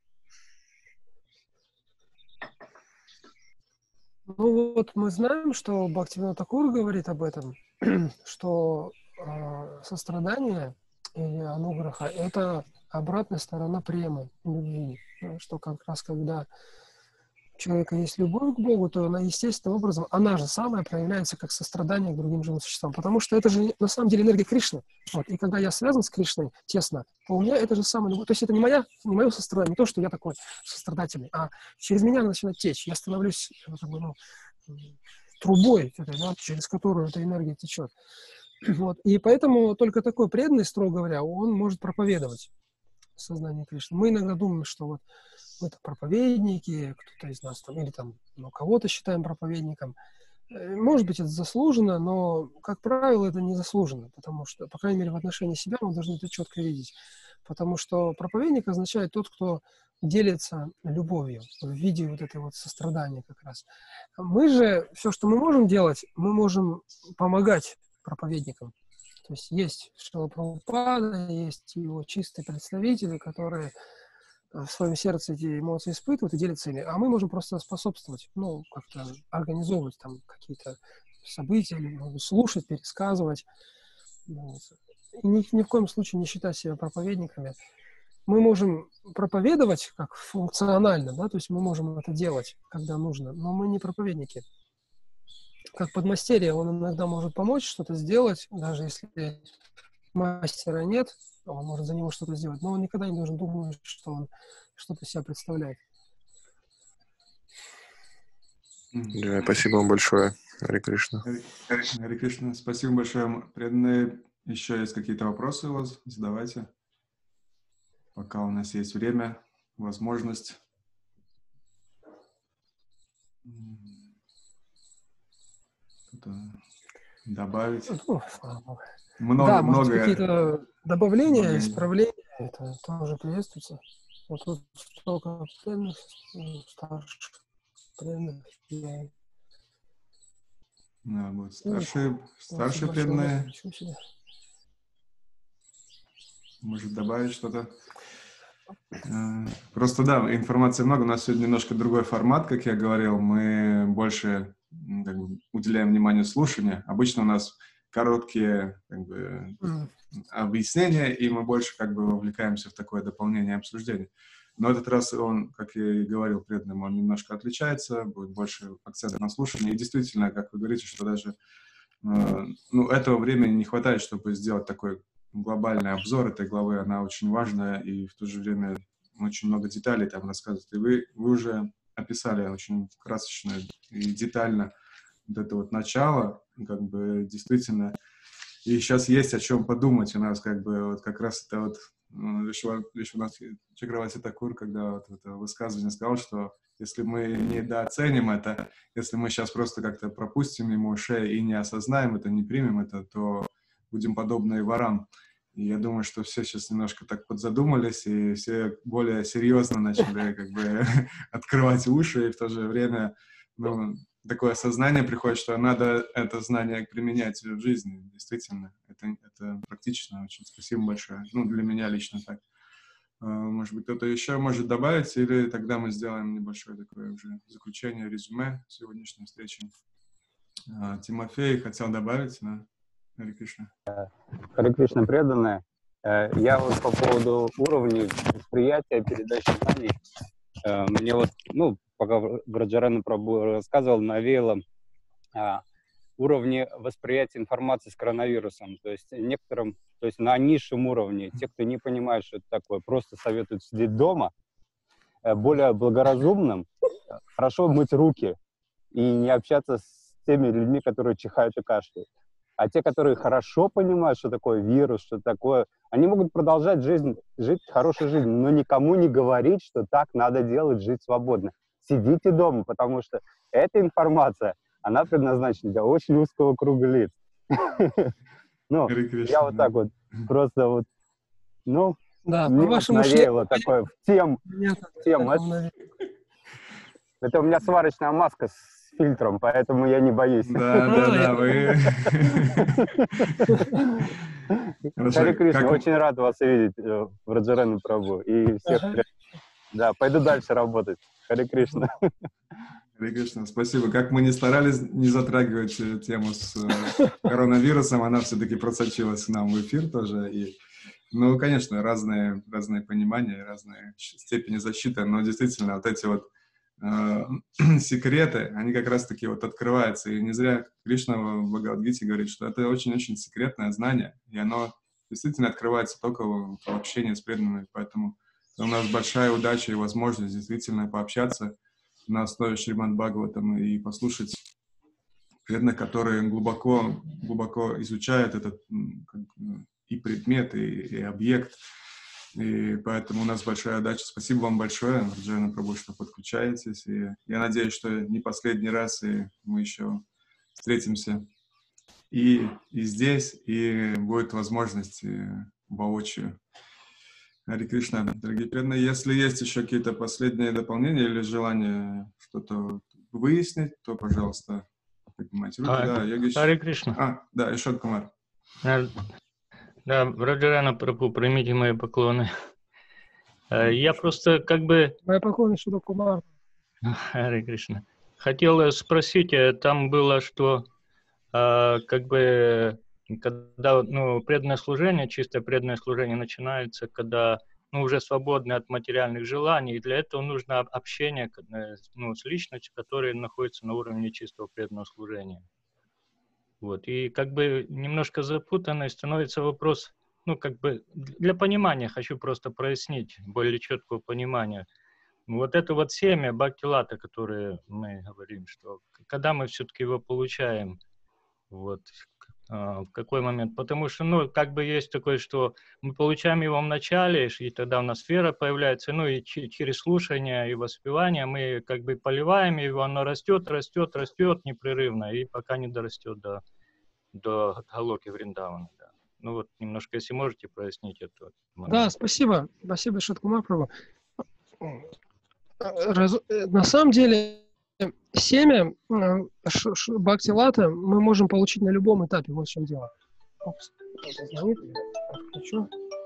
Speaker 1: Ну вот мы знаем, что Бхактивинода Такур говорит об этом, что э, сострадание или ануграха — это обратная сторона премы, любви. Что как раз когда у человека есть любовь к Богу, то она естественным образом, она же самая проявляется как сострадание к другим живым существам. Потому что это же на самом деле энергия Кришны. Вот. И когда я связан с Кришной тесно, то у меня это же самая любовь. То есть это не, моя, не мое сострадание, не то, что я такой сострадательный, а через меня она начинает течь. Я становлюсь как бы, ну, трубой, да, через которую эта энергия течет. Вот. И поэтому только такой преданный, строго говоря, он может проповедовать сознание Кришны. Мы иногда думаем, что вот мы-то проповедники, кто-то из нас там, или там, ну, кого-то считаем проповедником. Может быть, это заслуженно, но, как правило, это не заслуженно, потому что, по крайней мере, в отношении себя мы должны это четко видеть. Потому что проповедник означает тот, кто делится любовью в виде вот этой вот сострадания как раз. Мы же, все, что мы можем делать, мы можем помогать проповедникам. То есть есть Шрила Прабхупада, есть его чистые представители, которые в своем сердце эти эмоции испытывают и делятся ими, а мы можем просто способствовать, ну, как-то организовывать там какие-то события, слушать, пересказывать. Вот. И ни, ни в коем случае не считать себя проповедниками. Мы можем проповедовать как функционально, да, то есть мы можем это делать, когда нужно, но мы не проповедники. Как подмастерье, он иногда может помочь что-то сделать, даже если мастера нет, он может за него что-то сделать, но он никогда не должен думать, что он что-то себя представляет.
Speaker 3: Да, спасибо вам большое, Харе Кришна.
Speaker 2: Харе Кришна, спасибо большое. Преданные, еще есть какие-то вопросы у вас? Задавайте. Пока у нас есть время, возможность. Что-то добавить.
Speaker 1: Ну,
Speaker 2: Много,
Speaker 1: да,
Speaker 2: много,
Speaker 1: может, какие-то добавления,
Speaker 2: много...
Speaker 1: исправления, это тоже приветствуется. Вот тут столько преданных, старших преданных.
Speaker 2: Да, вот старшие,
Speaker 1: Ну,
Speaker 2: старшие
Speaker 1: вот
Speaker 2: преданные. Может добавить что-то? Просто да, информации много. У нас сегодня немножко другой формат, как я говорил. Мы больше как бы, уделяем внимание слушанию. Обычно у нас короткие как бы, mm. объяснения, и мы больше как бы вовлекаемся в такое дополнение обсуждения. Но этот раз он, как я и говорил преданным, он немножко отличается, будет больше акцент на слушание. И действительно, как вы говорите, что даже э, ну, этого времени не хватает, чтобы сделать такой глобальный обзор этой главы. Она очень важная, и в то же время очень много деталей там рассказывает. И вы, вы уже описали очень красочно и детально вот это вот начало, как бы действительно. И сейчас есть о чем подумать у нас, как бы вот как раз это вот Вишванат Чакраварти Такур, когда вот это высказывание сказал, что если мы недооценим это, если мы сейчас просто как-то пропустим мимо ушей и не осознаем это, не примем это, то будем подобны ворам. И я думаю, что все сейчас немножко так подзадумались, и все более серьезно начали как бы открывать уши, и в то же время, ну, такое осознание приходит, что надо это знание применять в жизни. Действительно, это, это практично очень. Спасибо большое. Ну, для меня лично так. Может быть, кто-то еще может добавить, или тогда мы сделаем небольшое такое уже заключение, резюме сегодняшней встречи. Тимофей хотел добавить, да? Харе Кришна.
Speaker 5: Харе Кришна, преданные. Я вот по поводу уровней восприятия, передачи знаний, мне вот, ну, пока Враджарана Прабху рассказывал, навеяло а, уровни восприятия информации с коронавирусом. То есть некоторым, то есть на низшем уровне, те, кто не понимает, что это такое, просто советуют сидеть дома, более благоразумным, хорошо мыть руки и не общаться с теми людьми, которые чихают и кашляют. А те, которые хорошо понимают, что такое вирус, что такое, они могут продолжать жизнь, жить хорошей жизнью, но никому не говорить, что так надо делать, жить свободно. Сидите дома, потому что эта информация, она предназначена для очень узкого круга лиц. Ну, я вот так вот просто вот, ну, мне навеяло такое в тем, тем. Это у меня сварочная маска с фильтром, поэтому я не боюсь.
Speaker 2: Да, да, да, вы...
Speaker 5: Харе Кришна, очень рад вас видеть, Враджарана Прабху, и всех... Да, пойду дальше работать. Харе Кришна.
Speaker 2: Харе Кришна, спасибо. Как мы не старались не затрагивать тему с коронавирусом, она все-таки просочилась к нам в эфир тоже. И, ну, конечно, разные, разные понимания, разные степени защиты, но действительно вот эти вот э, секреты, они как раз-таки вот открываются. И не зря Кришна в Бхагавад-гите говорит, что это очень-очень секретное знание, и оно действительно открывается только в, в общении с преданными, поэтому у нас большая удача и возможность действительно пообщаться на основе Шримад Бхагаватам и послушать преданных, которые глубоко, глубоко изучают этот и предмет, и, и объект. И поэтому у нас большая удача. Спасибо вам большое, Враджарана Прабху, что подключаетесь. И я надеюсь, что не последний раз, и мы еще встретимся и, и здесь, и будет возможность воочию. Харе Кришна, дорогие преданные, если есть еще какие-то последние дополнения или желание что-то выяснить, то, пожалуйста, поднимайте руки. А, да, Йогиш...
Speaker 6: Харе Кришна.
Speaker 2: А, да, Ишот Кумар.
Speaker 6: Да, Враджарана Прабху, примите мои поклоны. Я просто как бы...
Speaker 1: Мои поклоны Ишот Кумар.
Speaker 6: Харе Кришна. Хотел спросить, там было, что как бы... Когда ну, преданное служение, чистое преданное служение начинается, когда ну, уже свободны от материальных желаний, и для этого нужно общение ну, с личностью, которая находится на уровне чистого преданного служения. Вот. И как бы немножко запутанный становится вопрос, ну как бы для понимания хочу просто прояснить, более четкого понимания. Вот это вот семя бхакти-лата, которое мы говорим, что когда мы все-таки его получаем, вот, в какой момент? Потому что, ну, как бы есть такое, что мы получаем его в начале, и тогда у нас сфера появляется, ну, и через слушание и воспевание мы как бы поливаем его, оно растет, растет, растет непрерывно, и пока не дорастет до, до Галоки Вриндавана. Да. Ну, вот немножко, если можете прояснить это.
Speaker 1: Да, спасибо. Спасибо, Ишот Кумар Прабху. Раз... На самом деле, семя бхакти-лата мы можем получить на любом этапе. Вот в чем дело. Опс, звонит. Отключу.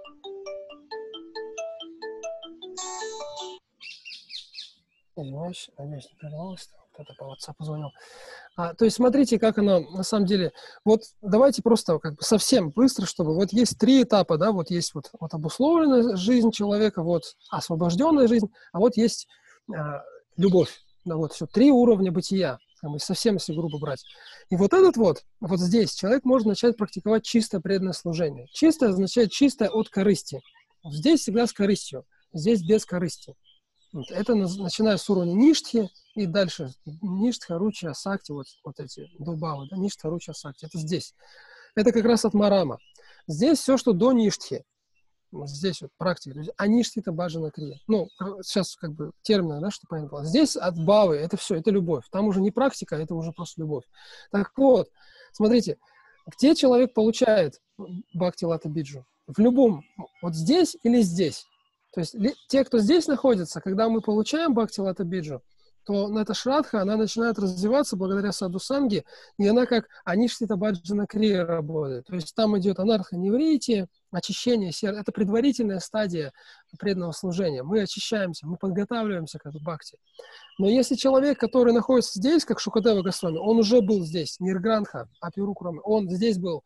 Speaker 1: Извиняюсь, надеюсь, не прервалось. Кто-то по WhatsApp позвонил. А, то есть смотрите, как оно на самом деле. Вот давайте просто как бы совсем быстро, чтобы вот есть три этапа, да, вот есть вот, вот обусловленная жизнь человека, вот освобожденная жизнь, а вот есть а, любовь. Да, вот все, три уровня бытия, совсем если грубо брать. И вот этот вот, вот здесь человек может начать практиковать чисто преданное служение. Чисто означает чистое от корысти. Вот здесь всегда с корыстью, здесь без корысти. Вот это начиная с уровня ништхи и дальше ништха, руча, асакти, вот, вот эти дубавы, да, ништха, руча, асакти, это здесь. Это как раз от марама. Здесь все, что до ништхи. Вот здесь вот практика. А ништхи это баджана крия. Ну, сейчас как бы термины, да, что понятно. Здесь от бавы, это все, это любовь. Там уже не практика, это уже просто любовь. Так вот, смотрите, где человек получает бхакти-лата биджу? В любом, вот здесь или здесь. То есть те, кто здесь находится, когда мы получаем бхакти-лата биджу, то эта шрадха, она начинает развиваться благодаря саду-санге, и она как аништита баджана крия работает. То есть там идет анарха-неврития, очищение сердца. Это предварительная стадия преданного служения. Мы очищаемся, мы подготавливаемся к этой бхакти. Но если человек, который находится здесь, как Шукадева Госвами, он уже был здесь, Ниргранха, Апирукрами, он здесь был,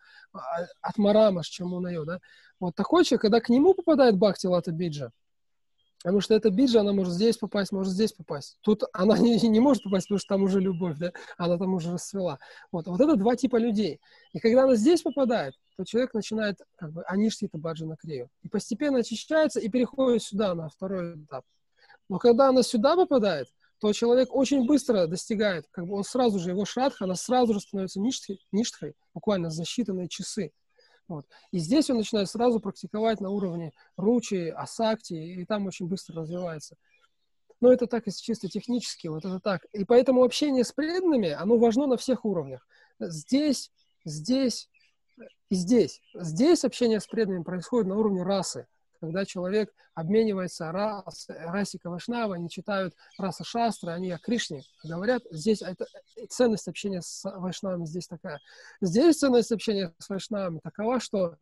Speaker 1: от Марама, с чем он ее, да? Вот такой человек, когда к нему попадает бхакти лата биджа, потому что эта биджа, она может здесь попасть, может здесь попасть. Тут она не, не может попасть, потому что там уже любовь, да? Она там уже расцвела. Вот, вот это два типа людей. И когда она здесь попадает, то человек начинает как бы аништита баджана крию. И постепенно очищается и переходит сюда, на второй этап. Но когда она сюда попадает, то человек очень быстро достигает, как бы он сразу же, его шрадха, она сразу же становится ништхой, ништхой буквально за считанные часы. Вот. И здесь он начинает сразу практиковать на уровне ручи, асакти, и там очень быстро развивается. Но это так, если чисто технически, вот это так. И поэтому общение с преданными, оно важно на всех уровнях. Здесь, здесь и здесь. Здесь общение с преданными происходит на уровне расы. Когда человек обменивается рас, расика Вайшнава, они читают раса шастры, они о Кришне говорят. Здесь это, ценность общения с Вайшнавами здесь такая. Здесь ценность общения с Вайшнавами такова, что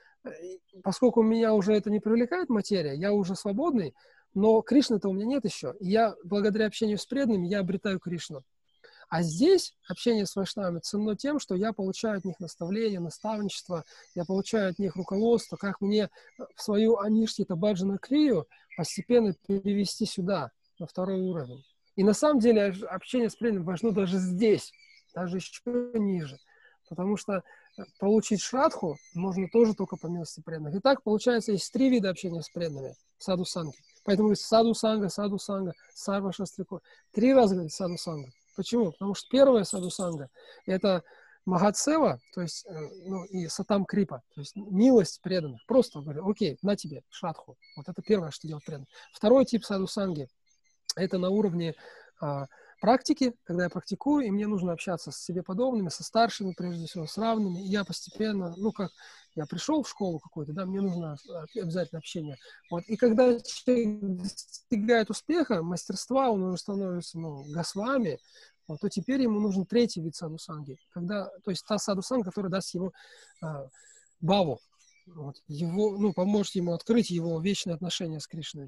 Speaker 1: поскольку меня уже это не привлекает материя, я уже свободный, но Кришны-то у меня нет еще. И я благодаря общению с преданными я обретаю Кришну. А здесь общение с вайшнавами ценно тем, что я получаю от них наставления, наставничество, я получаю от них руководство, как мне в свою аништита баджана крию постепенно перевести сюда, на второй уровень. И на самом деле общение с преданными важно даже здесь, даже еще ниже. Потому что получить шрадху можно тоже только по милости преданных. Итак, получается, есть три вида общения с преданными. Саду-санги. Поэтому есть саду-санга, саду-санга, сарва-шастрико. Три раза говорит саду-санга. Почему? Потому что первая саду-санга – это махатсева, то есть, ну, и сатам крипа, то есть милость преданных. Просто говорю, окей, на тебе, шрадху. Вот это первое, что делает преданный. Второй тип саду-санги – это на уровне а, практики, когда я практикую, и мне нужно общаться с себе подобными, со старшими, прежде всего, с равными. И я постепенно, ну, как я пришел в школу какую-то, да, мне нужно обязательно общение. Вот. И когда человек достигает успеха, мастерства, он уже становится, ну, госвами, вот, то теперь ему нужен третий вид саду-санги. Когда, то есть та саду-санга, которая даст ему а, баву, вот, его, ну, поможет ему открыть его вечные отношения с Кришной.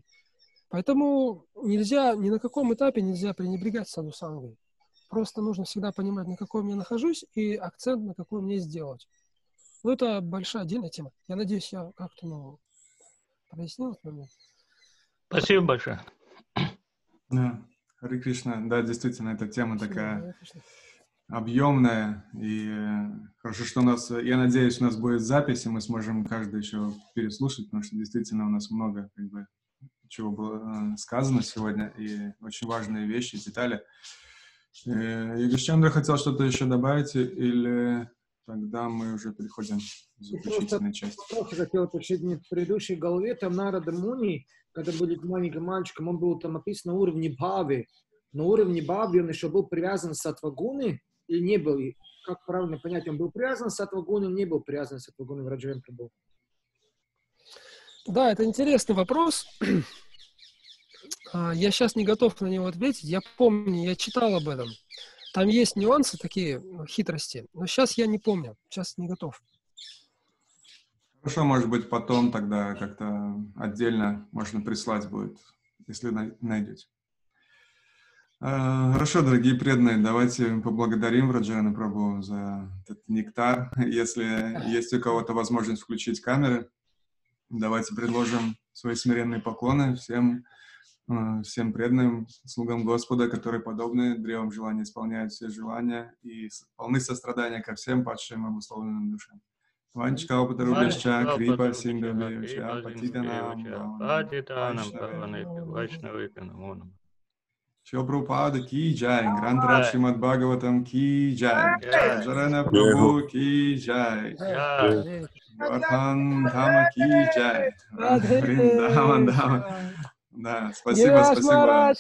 Speaker 1: Поэтому нельзя, ни на каком этапе нельзя пренебрегать саду-сангой. Просто нужно всегда понимать, на какой я нахожусь, и акцент на какой мне сделать. Ну, это большая отдельная тема. Я надеюсь, я как-то, ну, прояснил этот момент.
Speaker 6: Спасибо большое.
Speaker 2: Да, Харе Кришна. Да, действительно, эта тема
Speaker 1: Спасибо,
Speaker 2: такая
Speaker 1: Харе Кришна.
Speaker 2: объемная. И э, хорошо, что у нас, я надеюсь, у нас будет запись, и мы сможем каждый еще переслушать, потому что действительно у нас много, как бы, чего было сказано сегодня, и очень важные вещи, детали. Йогeshchandra хотел что-то еще добавить, или тогда мы уже переходим к заключительной части?
Speaker 4: Я хотел уточнить, в предыдущей главе, там Нарада Муни, когда были маленьким мальчиком, он был там описан на уровне бхави. На уровне бхави он еще был привязан к саттва-гуне или не был? Как правильно понять, он был привязан к саттва-гуне или не был привязан к саттва-гуне в Раджавен Прабху?
Speaker 1: Да, это интересный вопрос. Я сейчас не готов на него ответить. Я помню, я читал об этом. Там есть нюансы такие, хитрости, но сейчас я не помню. Сейчас не готов.
Speaker 2: Хорошо, может быть, потом тогда как-то отдельно можно прислать будет, если найдете. Хорошо, дорогие преданные, давайте поблагодарим Враджарана Прабху за этот нектар. Если есть у кого-то возможность включить камеры, давайте предложим свои смиренные поклоны всем, всем преданным слугам Господа, которые подобны древам желания, исполняют все желания и полны сострадания ко всем падшим обусловленным душам. Ванчкал Патарубьяшча, Крипа Синдхубьяшча, Патитанам, Вайшнавам. Шрила Прабхупада ки джай, Грантхараш Шримад Бхагаватам ки джай, Враджарана Прабху ки джай, Вардхан Дхама ки джай, Вриндаван Дхама. Да, спасибо, спасибо.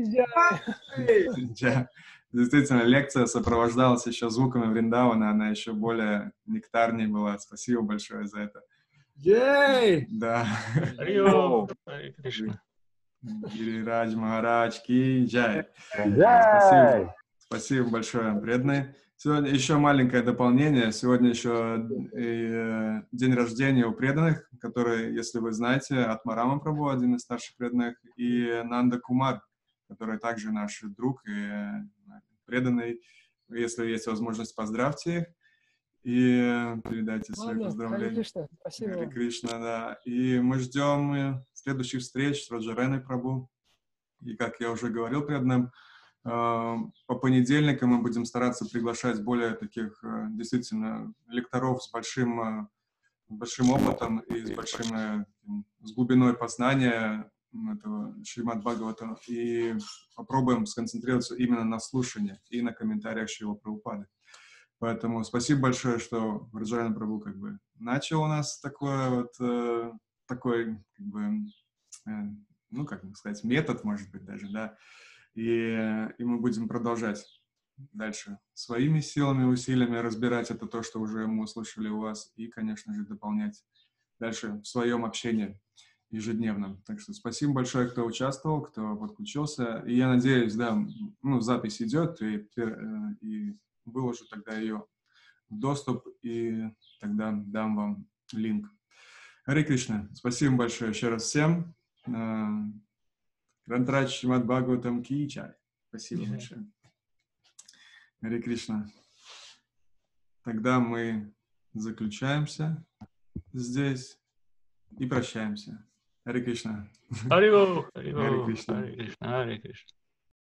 Speaker 2: Действительно, лекция сопровождалась еще звуками Вриндавана, она еще более нектарней была. Спасибо большое за это.
Speaker 4: Ей!
Speaker 2: Да.
Speaker 6: Харе Кришна.
Speaker 2: Гирирадж Махарадж ки джай.
Speaker 5: Джай!
Speaker 2: Спасибо. Спасибо большое, преданные. Сегодня еще маленькое дополнение. Сегодня еще э, день рождения у преданных, который, если вы знаете, Атмарама Прабху, один из старших преданных, и Нанда Кумар, который также наш друг и э, преданный. Если есть возможность, поздравьте их и передайте свои
Speaker 1: Ладно,
Speaker 2: поздравления.
Speaker 1: Харе Кришна, спасибо
Speaker 2: Харе
Speaker 1: вам.
Speaker 2: Кришна, да. И мы ждем следующих встреч с Раджареной Прабху. И, как я уже говорил преданным, по понедельникам мы будем стараться приглашать более таких действительно лекторов с большим, большим опытом и с, большим, с глубиной познания этого Шримад Бхагавата. И попробуем сконцентрироваться именно на слушании и на комментариях Шрила Прабхупады. Поэтому спасибо большое, что Раджарена Прабху как бы начал у нас такой вот, э, такой, как бы, э, ну, как сказать, метод, может быть, даже, да. И, и мы будем продолжать дальше своими силами, усилиями разбирать это, то, что уже мы услышали у вас, и, конечно же, дополнять дальше в своем общении ежедневном. Так что спасибо большое, кто участвовал, кто подключился. И я надеюсь, да, ну, запись идет, и, и выложу тогда ее в доступ, и тогда дам вам линк. Харе Кришна. Спасибо большое еще раз всем. Грантрадж Шримад Бхагаватам ки джай. Спасибо yeah. большое. Харе Кришна. Тогда мы заключаемся здесь и прощаемся. Харе Кришна.
Speaker 6: Харе Кришна.
Speaker 2: Харе Кришна.
Speaker 6: Харе Кришна. Харе Кришна.